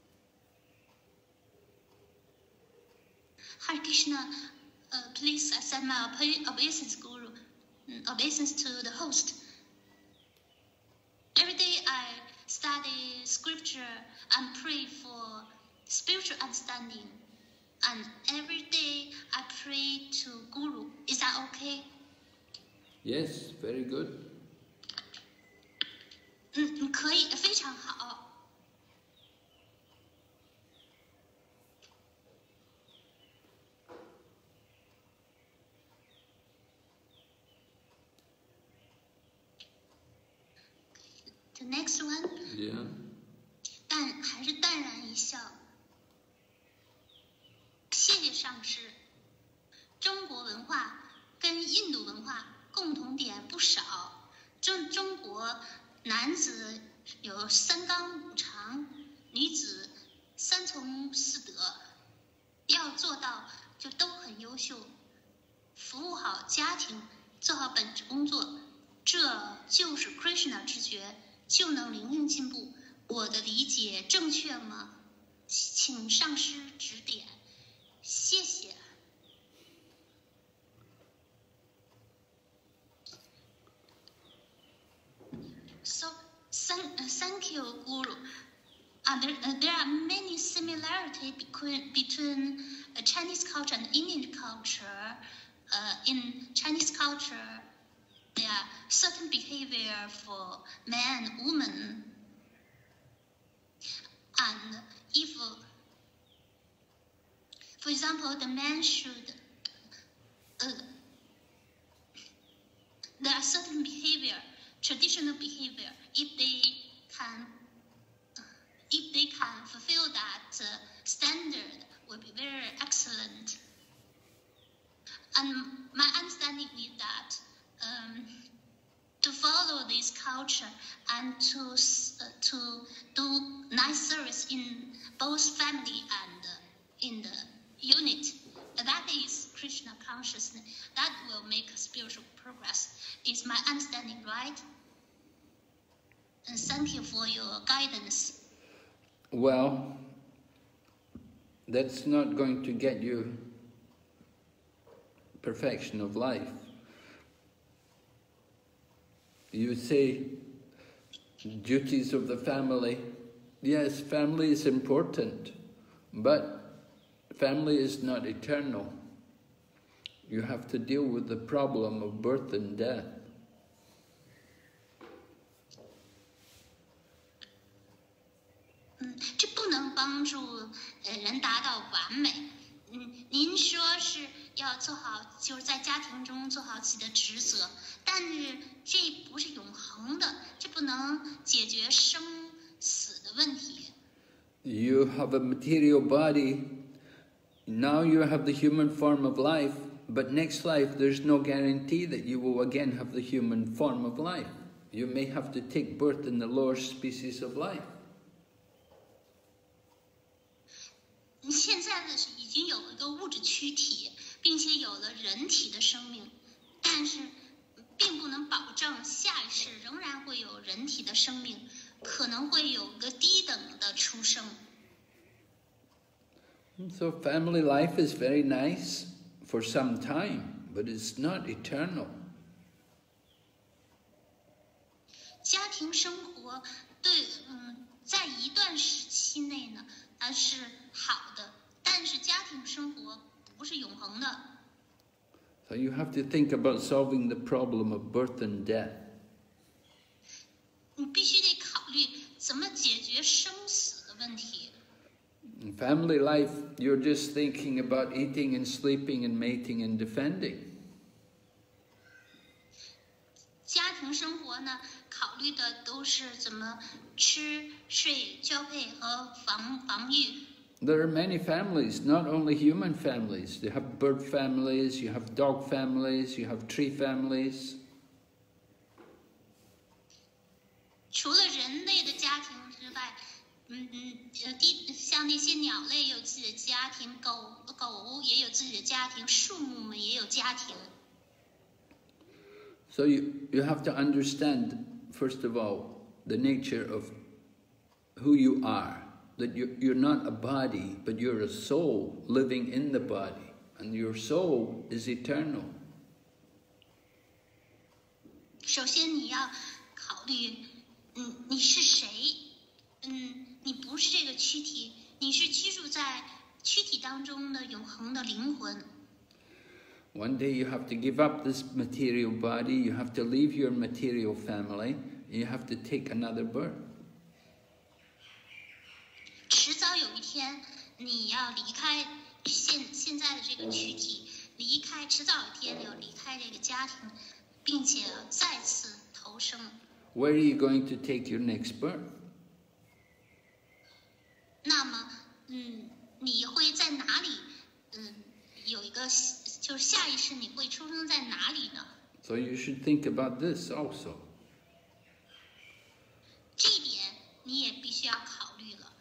？Hare Krishna。Uh, please accept my obeisance, Guru, obeisance to the host. Every day I study scripture and pray for spiritual understanding. And every day I pray to Guru. Is that okay? Yes, very good. 嗯，可以，非常好。The next one. Yeah. 但还是淡然一笑。谢谢上师。中国文化跟印度文化共同点不少。中中国男子有三纲五常，女子三从四德，要做到就都很优秀，服务好家庭，做好本职工作，这就是 Krishna 之觉。就能灵性进步，我的理解正确吗？请上师指点，谢谢。So, thank, uh, thank you, Guru. Uh, there, uh, there are many similarities between between uh, Chinese culture and Indian culture. Uh, in Chinese culture, there are certain behavior for man, woman, and if, for example, the man should, uh, there are certain behavior, traditional behavior, if they can, if they can fulfill that uh, standard, will be very excellent. And my understanding is that Um, to follow this culture and to uh, to do nice service in both family and uh, in the unit. That is Krishna consciousness. That will make spiritual progress. Is my understanding right? And thank you for your guidance. Well, that's not going to get you perfection of life. You say duties of the family. Yes, family is important, but family is not eternal. You have to deal with the problem of birth and death. 嗯，这不能帮助呃人达到完美。嗯，您说是要做好，就是在家庭中做好自己的职责，但是这不是永恒的，这不能解决生死的问题。 You have a material body. Now you have the human form of life, but next life there's no guarantee that you will again have the human form of life. You may have to take birth in the lower species of life. 你现在的已经有一个物质躯体，并且有了人体的生命，但是并不能保证下一世仍然会有人体的生命，可能会有个低等的出生。 So family life is very nice for some time, but it's not eternal. 家庭生活对，嗯，在一段时期内呢，它是好的，但是家庭生活不是永恒的。 So you have to think about solving the problem of birth and death. 你必须得考虑怎么解决生死的问题。 In family life, you're just thinking about eating and sleeping and mating and defending. 家庭生活呢，考虑的都是怎么吃、睡、交配和防防御。 There are many families, not only human families. You have bird families, you have dog families, you have tree families. 除了人类的家庭之外，嗯嗯，呃，地像那些鸟类有自己的家庭，狗狗也有自己的家庭，树木们也有家庭。 So you, you have to understand, first of all, the nature of who you are. That you, you're not a body, but you're a soul living in the body. And your soul is eternal. 首先你要考虑，嗯，你是谁？嗯，你不是这个躯体，你是居住在躯体当中的永恒的灵魂。 One day you have to give up this material body, you have to leave your material family, and you have to take another birth. 迟早有一天，你要离开现现在的这个躯体，离开，迟早有一天你要离开这个家庭，并且再次投生。 Where are you going to take your next birth? 那么，嗯，你会在哪里？嗯，有一个就是下一世你会出生在哪里呢？ So you should think about this also. 这一点你也必须要考虑了。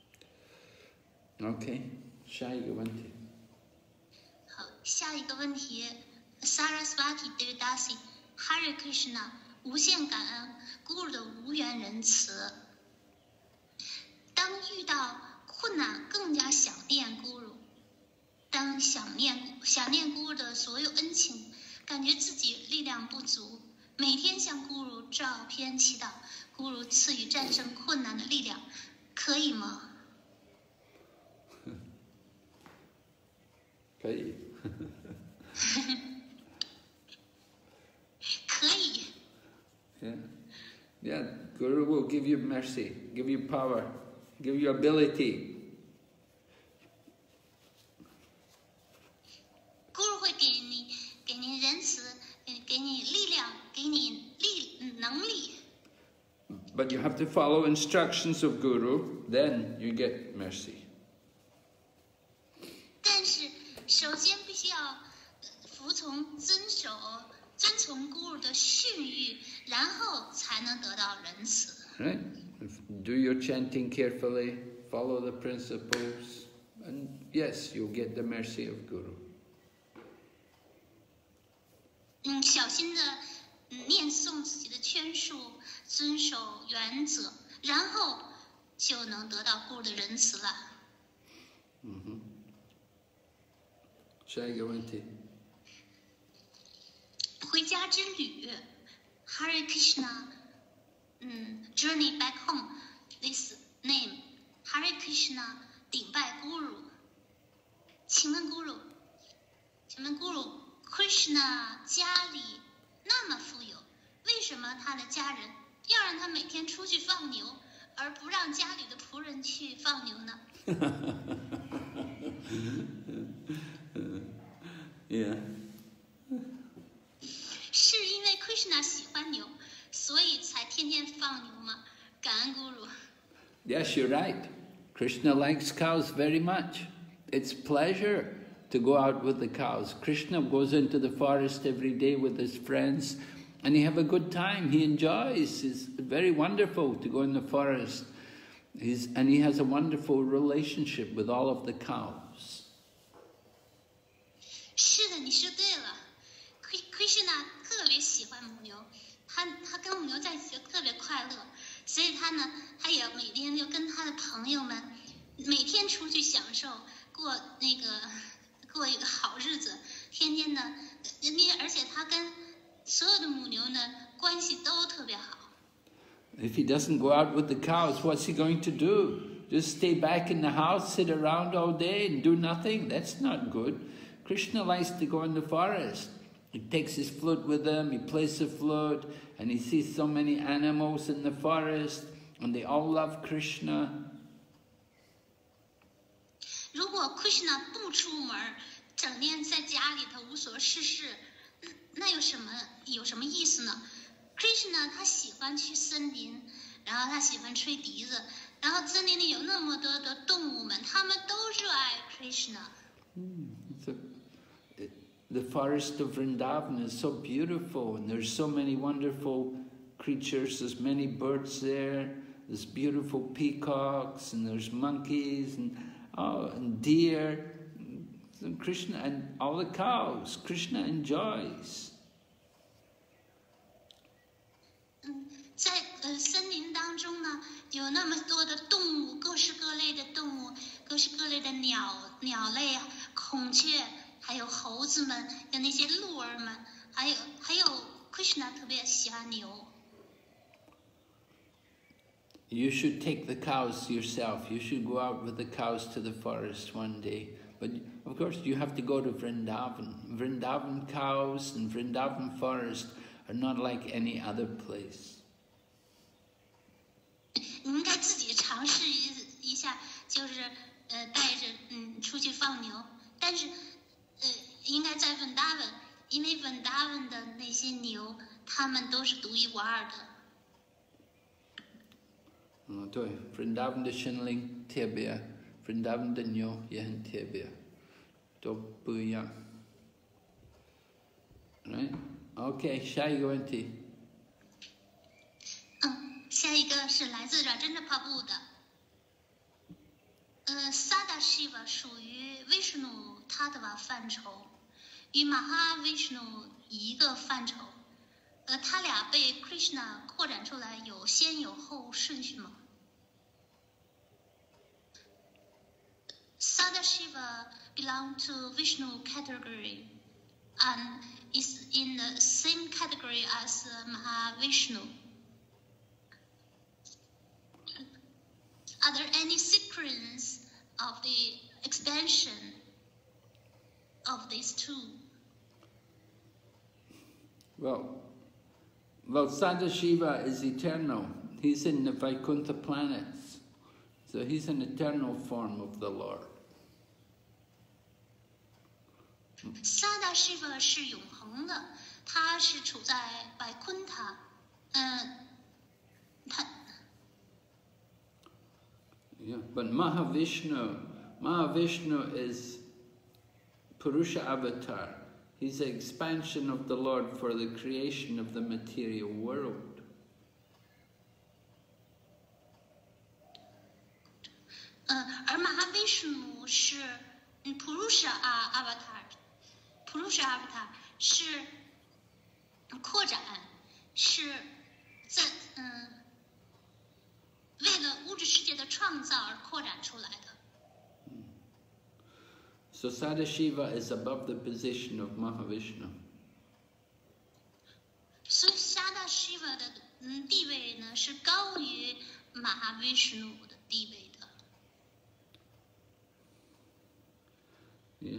Okay, 下一个问题。 好，下一个问题 ，Saraswati Devdasi Hare Krishna， 无限感恩 Guru 的无缘仁慈。当遇到困难，更加想念 Guru。当想念想念 Guru 的所有恩情，感觉自己力量不足，每天向 Guru 照片祈祷 ，Guru 赐予战胜困难的力量，可以吗？ 可以。 可以。 Yeah, yeah. Guru will give you mercy, give you power, give you ability. Guru 会给你给你仁慈，给你力量，给你力能力。 But you have to follow instructions of Guru, then you get mercy. 但是首先必须要服从、遵守、遵从 Guru 的训谕，然后才能得到仁慈。 Right? Do your chanting carefully, follow the principles, and yes, you'll get the mercy of Guru. 嗯，小心的念诵自己的圈数，遵守原则，然后就能得到 Guru 的仁慈了。 嗯哼。下一个问题。 回家之旅 ，Hare Krishna， 嗯 ，Journey back home，this name Hare Krishna 顶拜 Guru。 请问 Guru， 请问 Guru，Krishna 家里那么富有，为什么他的家人要让他每天出去放牛，而不让家里的仆人去放牛呢？ Yeah. 是因为 Krishna 喜欢牛，所以才天天放牛吗？感恩 Guru。 Yes, you're right. Krishna likes cows very much. It's pleasure to go out with the cows. Krishna goes into the forest every day with his friends and he have a good time. He enjoys. It's very wonderful to go in the forest. He's, and he has a wonderful relationship with all of the cows. 是的，你说对了。Krishna 特别喜欢母牛，他他跟母牛在一起就特别快乐，所以他呢，他也每天就跟他的朋友们每天出去享受，过那个过一个好日子，天天呢，因为而且他跟所有的母牛呢关系都特别好。 If he doesn't go out with the cows, what's he going to do? Just stay back in the house, sit around all day and do nothing? That's not good. Krishna likes to go in the forest. He takes his flute with him, he plays the flute, and he sees so many animals in the forest, and they all love Krishna. 如果 Krishna 不出门，整天在家里头无所事事，那有什么有什么意思呢？ Krishna 他喜欢去森林，然后他喜欢吹笛子，然后森林里有那么多的动物们，他们都热爱 Krishna。 Mm, it's a, it, the forest of Vrindavan is so beautiful, and there's so many wonderful creatures. There's many birds there. There's beautiful peacocks, and there's monkeys, and oh, and deer. And Krishna and all the cows. Krishna enjoys. 在呃森林当中呢，有那么多的动物，各式各类的动物，各式各类的鸟鸟类啊，孔雀，还有猴子们，有那些鹿儿们，还有还有 Krishna 特别喜欢牛。 You should take the cows yourself. You should go out with the cows to the forest one day. But of course you have to go to Vrindavan. Vrindavan cows and Vrindavan forest are not like any other place. 你应该自己尝试一一下，就是呃带着嗯出去放牛，但是呃应该在 Vrindavan， 因为 Vrindavan 的那些牛，它们都是独一无二的。 哦，对 ，Vrindavan 的神灵特别 ，Vrindavan 的牛也很特别，都不一样。Right? Okay, 下一个问题。 嗯，下一个是来自染真的帕布的。呃 ，Sadashiva 属于 Vishnu Tattva 范畴，与 Mahavishnu 一个范畴。呃，他俩被 Krishna 扩展出来有先有后顺序吗？ Sadashiva belong to Vishnu category and is in the same category as Mahavishnu. Are there any sequence of the expansion of these two? Well, well, Sadashiva is eternal. He's in the Vaikuntha planets, so he's an eternal form of the Lord. Sadashiva 是永恒的，他是处在百昆塔，嗯，他。 Yeah, but Mahavishnu, Mahavishnu is Purusha Avatar. He's the expansion of the Lord for the creation of the material world. 呃，而 Mahavishnu 是嗯 Purusha Avatar，Purusha Avatar 是扩展，是在嗯。 为了物质世界的创造而扩展出来的。 So Sadashiva is above the position of Mahavishnu. 所以 Sadashiva 的嗯地位呢是高于 Mahavishnu 的地位的。 Yeah.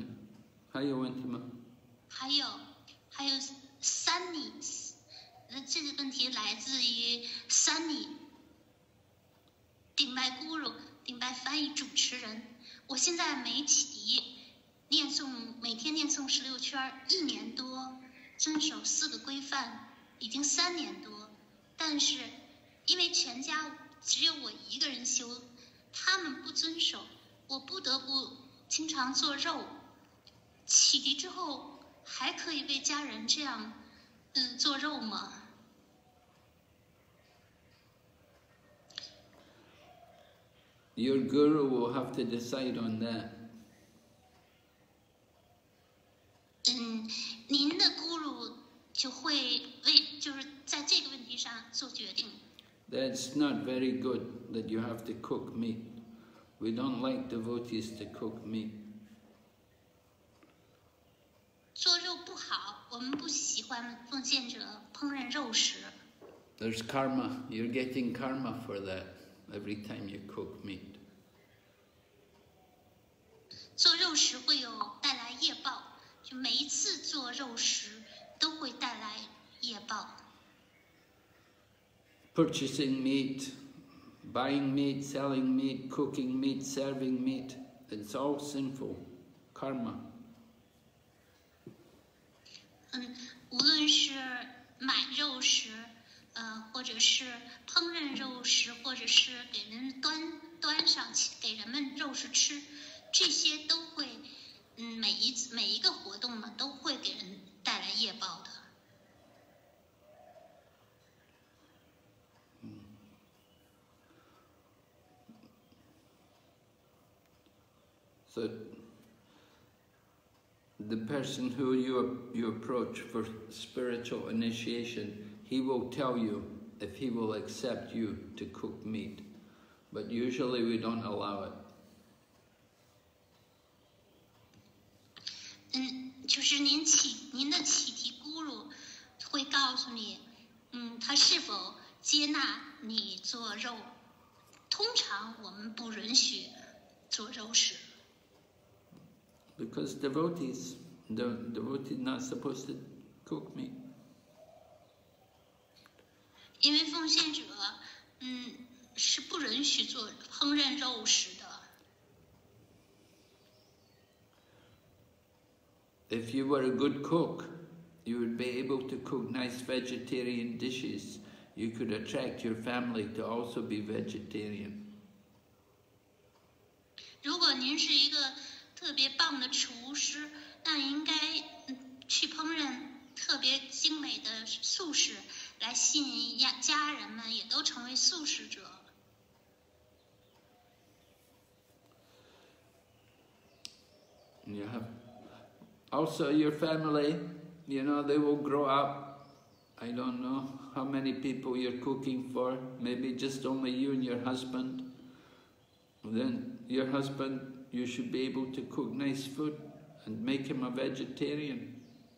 还有问题吗？ 还有，还有 Sunny， 呃，这个问题来自于 Sunny， 顶拜 Guru， 顶拜翻译主持人。我现在没启迪，念诵每天念诵十六圈一年多，遵守四个规范已经三年多，但是因为全家只有我一个人修，他们不遵守，我不得不经常做肉。启迪之后，还可以为家人这样，嗯，做肉吗？ Your guru will have to decide on that. 嗯，您的 guru 就会为就是在这个问题上做决定。 That's not very good that you have to cook meat. We don't like devotees to cook meat. 做肉不好，我们不喜欢奉献者烹饪肉食。 There's karma. You're getting karma for that every time you cook meat. 做肉食会有带来业报，就每一次做肉食都会带来业报。 Purchasing meat, buying meat, selling meat, cooking meat, serving meat, it's all sinful. Karma. 嗯，无论是买肉食，呃，或者是烹饪肉食，或者是给人端端上去给人们肉食吃，这些都会，嗯，每一次每一个活动呢，都会给人带来业报的。 So the person who you, you approach for spiritual initiation, he will tell you if he will accept you to cook meat. But usually we don't allow it. 嗯，就是您启您的启迪 guru 会告诉你，嗯，他是否接纳你做肉。通常我们不允许做肉食。 Because devotees, the devotee not supposed to cook meat. 因为奉献者，嗯，是不允许做烹饪肉食的。 If you were a good cook, you would be able to cook nice vegetarian dishes. You could attract your family to also be vegetarian. 如果您是一个特别棒的厨师，那应该去烹饪特别精美的素食，来吸引家家人们也都成为素食者。 You have also your family, you know, they will grow up. I don't know how many people you're cooking for, maybe just only you and your husband. Then your husband, you should be able to cook nice food and make him a vegetarian.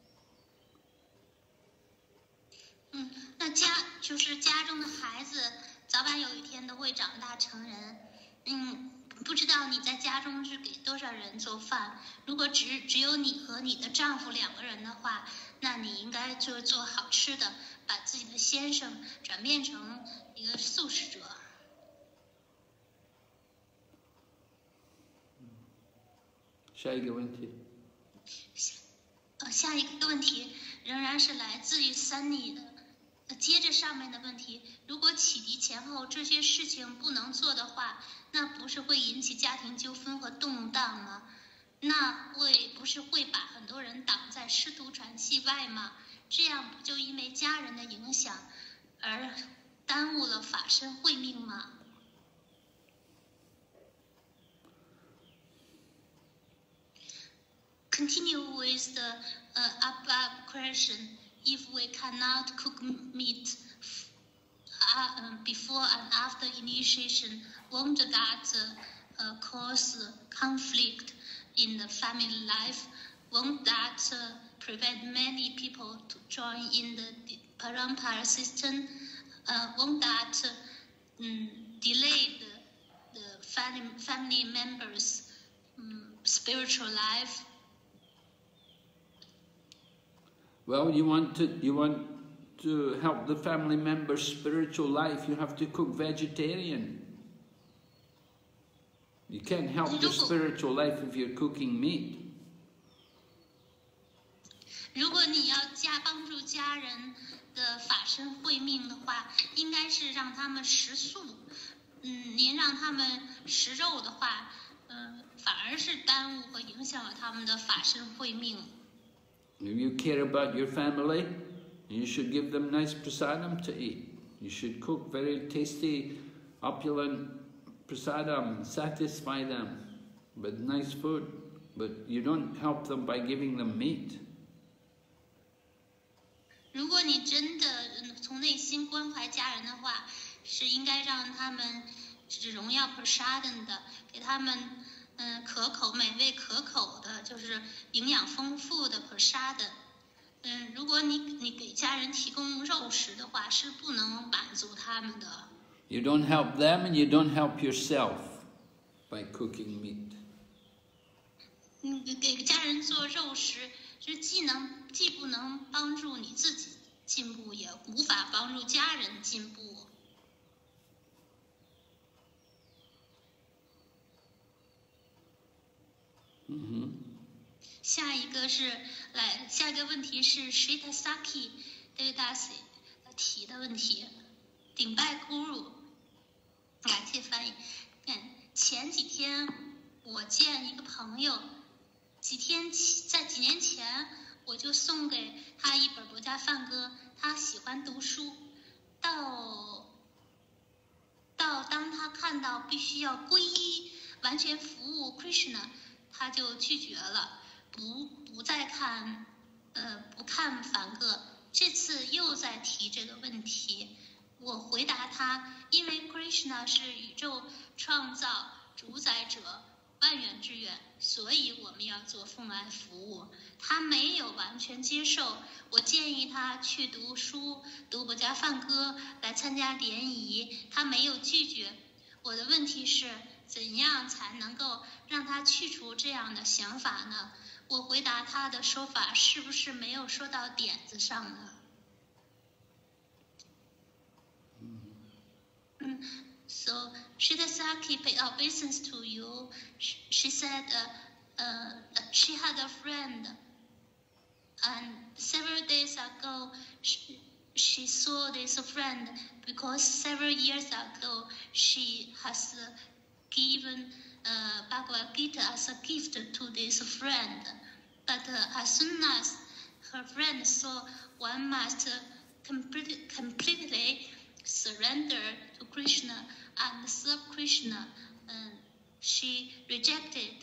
嗯，那家就是家中的孩子，早晚有一天都会长大成人。嗯，不知道你在家中是给多少人做饭？如果只只有你和你的丈夫两个人的话，那你应该就做好吃的，把自己的先生转变成一个素食者。 下一个问题。 呃，下一个问题仍然是来自于 Sunny 的。呃，接着上面的问题，如果启迪前后这些事情不能做的话，那不是会引起家庭纠纷和动荡吗？那会不是会把很多人挡在师徒传系外吗？这样不就因为家人的影响而耽误了法身慧命吗？ Continue with the uh, above question. If we cannot cook meat uh, before and after initiation, won't that uh, uh, cause conflict in the family life? Won't that uh, prevent many people to join in the parampara system? Uh, won't that uh, um, delay the, the family, family members' um, spiritual life? Well, you want to you want to help the family member's spiritual life, you have to cook vegetarian. You can't help their spiritual life if you're cooking meat. 如果你要加帮助家人的法身慧命的话，应该是让他们食素。嗯，您让他们食肉的话，嗯、呃，反而是耽误和影响了他们的法身慧命。 If you care about your family, you should give them nice prasadam to eat. You should cook very tasty, opulent prasadam, satisfy them with nice food. But you don't help them by giving them meat. 如果你真的从内心关怀家人的话，是应该让他们是荣耀 prasadam 的，给他们嗯可口、美味可口的，就是营养丰富的 prasadam。嗯，如果你你给家人提供肉食的话，是不能满足他们的。 You don't help them and you don't help yourself by cooking meat. 嗯，给家人做肉食，是既能既不能帮助你自己进步，也无法帮助家人进步。 嗯哼。 下一个是来，下一个问题是 Shitasaki Devdasi 提的问题，顶拜 Guru， 感谢翻译。前几天我见一个朋友，几天在几年前我就送给他一本国家梵歌，他喜欢读书，到到当他看到必须要皈依、完全服务 Krishna， 他就拒绝了。不不再看，呃，不看梵歌。这次又在提这个问题，我回答他，因为 Krishna 是宇宙创造主宰者，万缘之源，所以我们要做奉爱服务。他没有完全接受，我建议他去读书，读国家梵歌，来参加联谊，他没有拒绝。我的问题是，怎样才能够让他去除这样的想法呢？我回答他的说法是不是没有说到点子上呢？嗯 ，So Shitasaki paid obeisance to you. She said, uh, uh, she had a friend, and several days ago she, she saw this friend because several years ago she has uh, given. Uh, Bhagavad Gita as a gift to this friend, but uh, as soon as her friend saw one must uh, complete, completely surrender to Krishna and serve Krishna, uh, she rejected.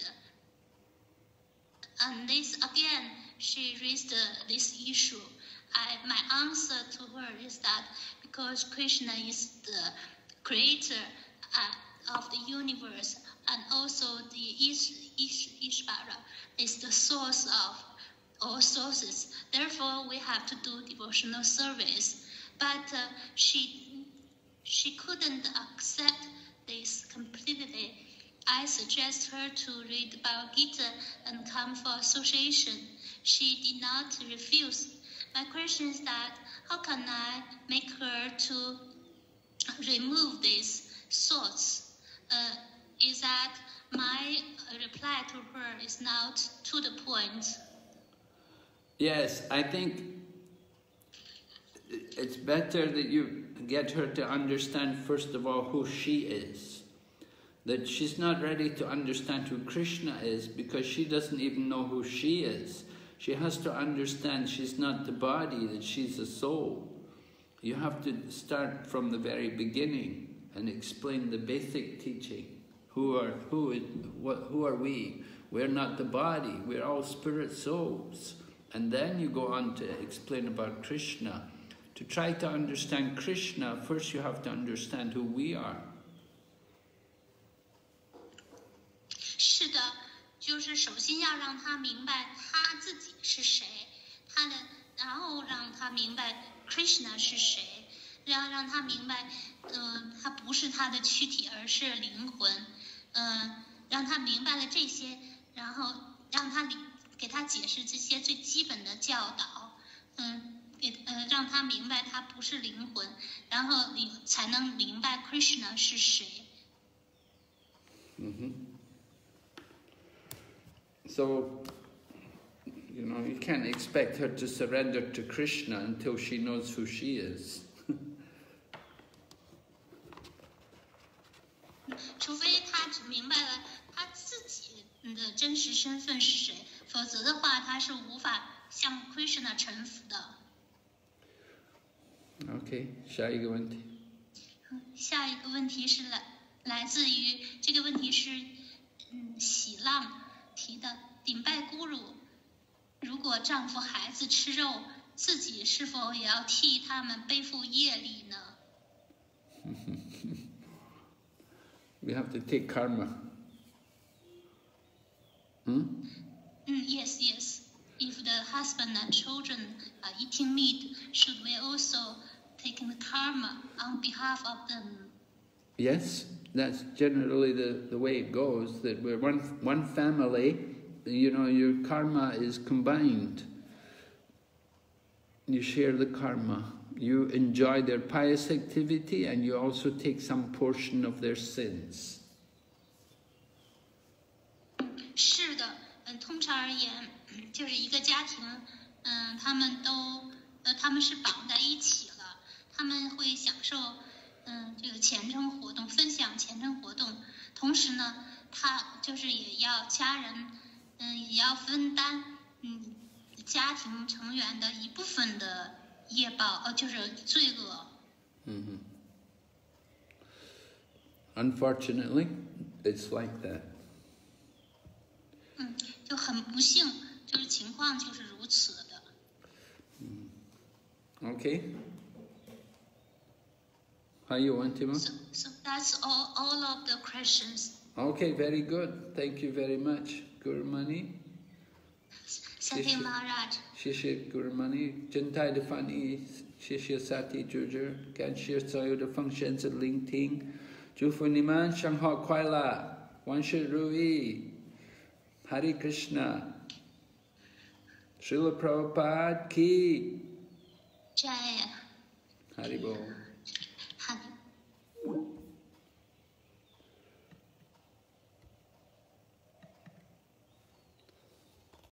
And this again, she raised uh, this issue. I, my answer to her is that because Krishna is the creator uh, of the universe, and also the Ish, Ish, Ishvara is the source of all sources. Therefore, we have to do devotional service. But uh, she, she couldn't accept this completely. I suggest her to read Bhagavad Gita and come for association. She did not refuse. My question is that, how can I make her to remove these thoughts? Uh, is that my reply to her is not to the point? Yes, I think it's better that you get her to understand first of all who she is. That she's not ready to understand who Krishna is because she doesn't even know who she is. She has to understand she's not the body, that she's a soul. You have to start from the very beginning and explain the basic teaching. Who are, who is, what, who are we? We're not the body, we're all spirit souls. And then you go on to explain about Krishna. To try to understand Krishna, first you have to understand who we are. 是的，就是首先要让他明白他自己是谁，他的，然后让他明白 Krishna 是谁，让让他明白，嗯、呃，他不是他的躯体，而是灵魂。嗯，让他明白了这些，然后让他给他解释这些最基本的教导。 嗯，给呃让他明白他不是灵魂，然后你才能明白 Krishna 是谁。 Mm-hmm. So, you know, you can't expect her to surrender to Krishna until she knows who she is. 除非他只明白了他自己的真实身份是谁，否则的话他是无法向 Krishna 臣服的。 Okay, 下一个问题。 下一个问题是来来自于这个问题是嗯喜浪提的，顶拜咕噜，如果丈夫孩子吃肉，自己是否也要替他们背负业力呢？ We have to take karma. Hmm? Mm, yes, yes. If the husband and children are eating meat, should we also take the karma on behalf of them? Yes, that's generally the, the way it goes, that we're one, one family, you know, your karma is combined. You share the karma. You enjoy their pious activity and you also take some portion of their sins. 是的，嗯，通常而言，就是一个家庭，嗯，他们都，呃，他们是绑在一起了，他们会享受，嗯，这个虔诚活动，分享虔诚活动，同时呢，他就是也要家人，嗯，也要分担，嗯，家庭成员的一部分的业报，呃，就是罪恶。 Mm-hmm. Unfortunately, it's like that. 嗯，就很不幸，就是情况就是如此的。 Okay. 还有问题吗？ So, so that's all, all of the questions. Okay, very good. Thank you very much, Gurumani. Thank you, Maharaj. 谢谢 Gurumani， 真泰的翻译，谢谢萨提主持，感谢所有的奉献者聆听，祝福你们生活快乐，万事如意。Hare Krishna. Srila Prabhupada ki. Jaya. Haribol.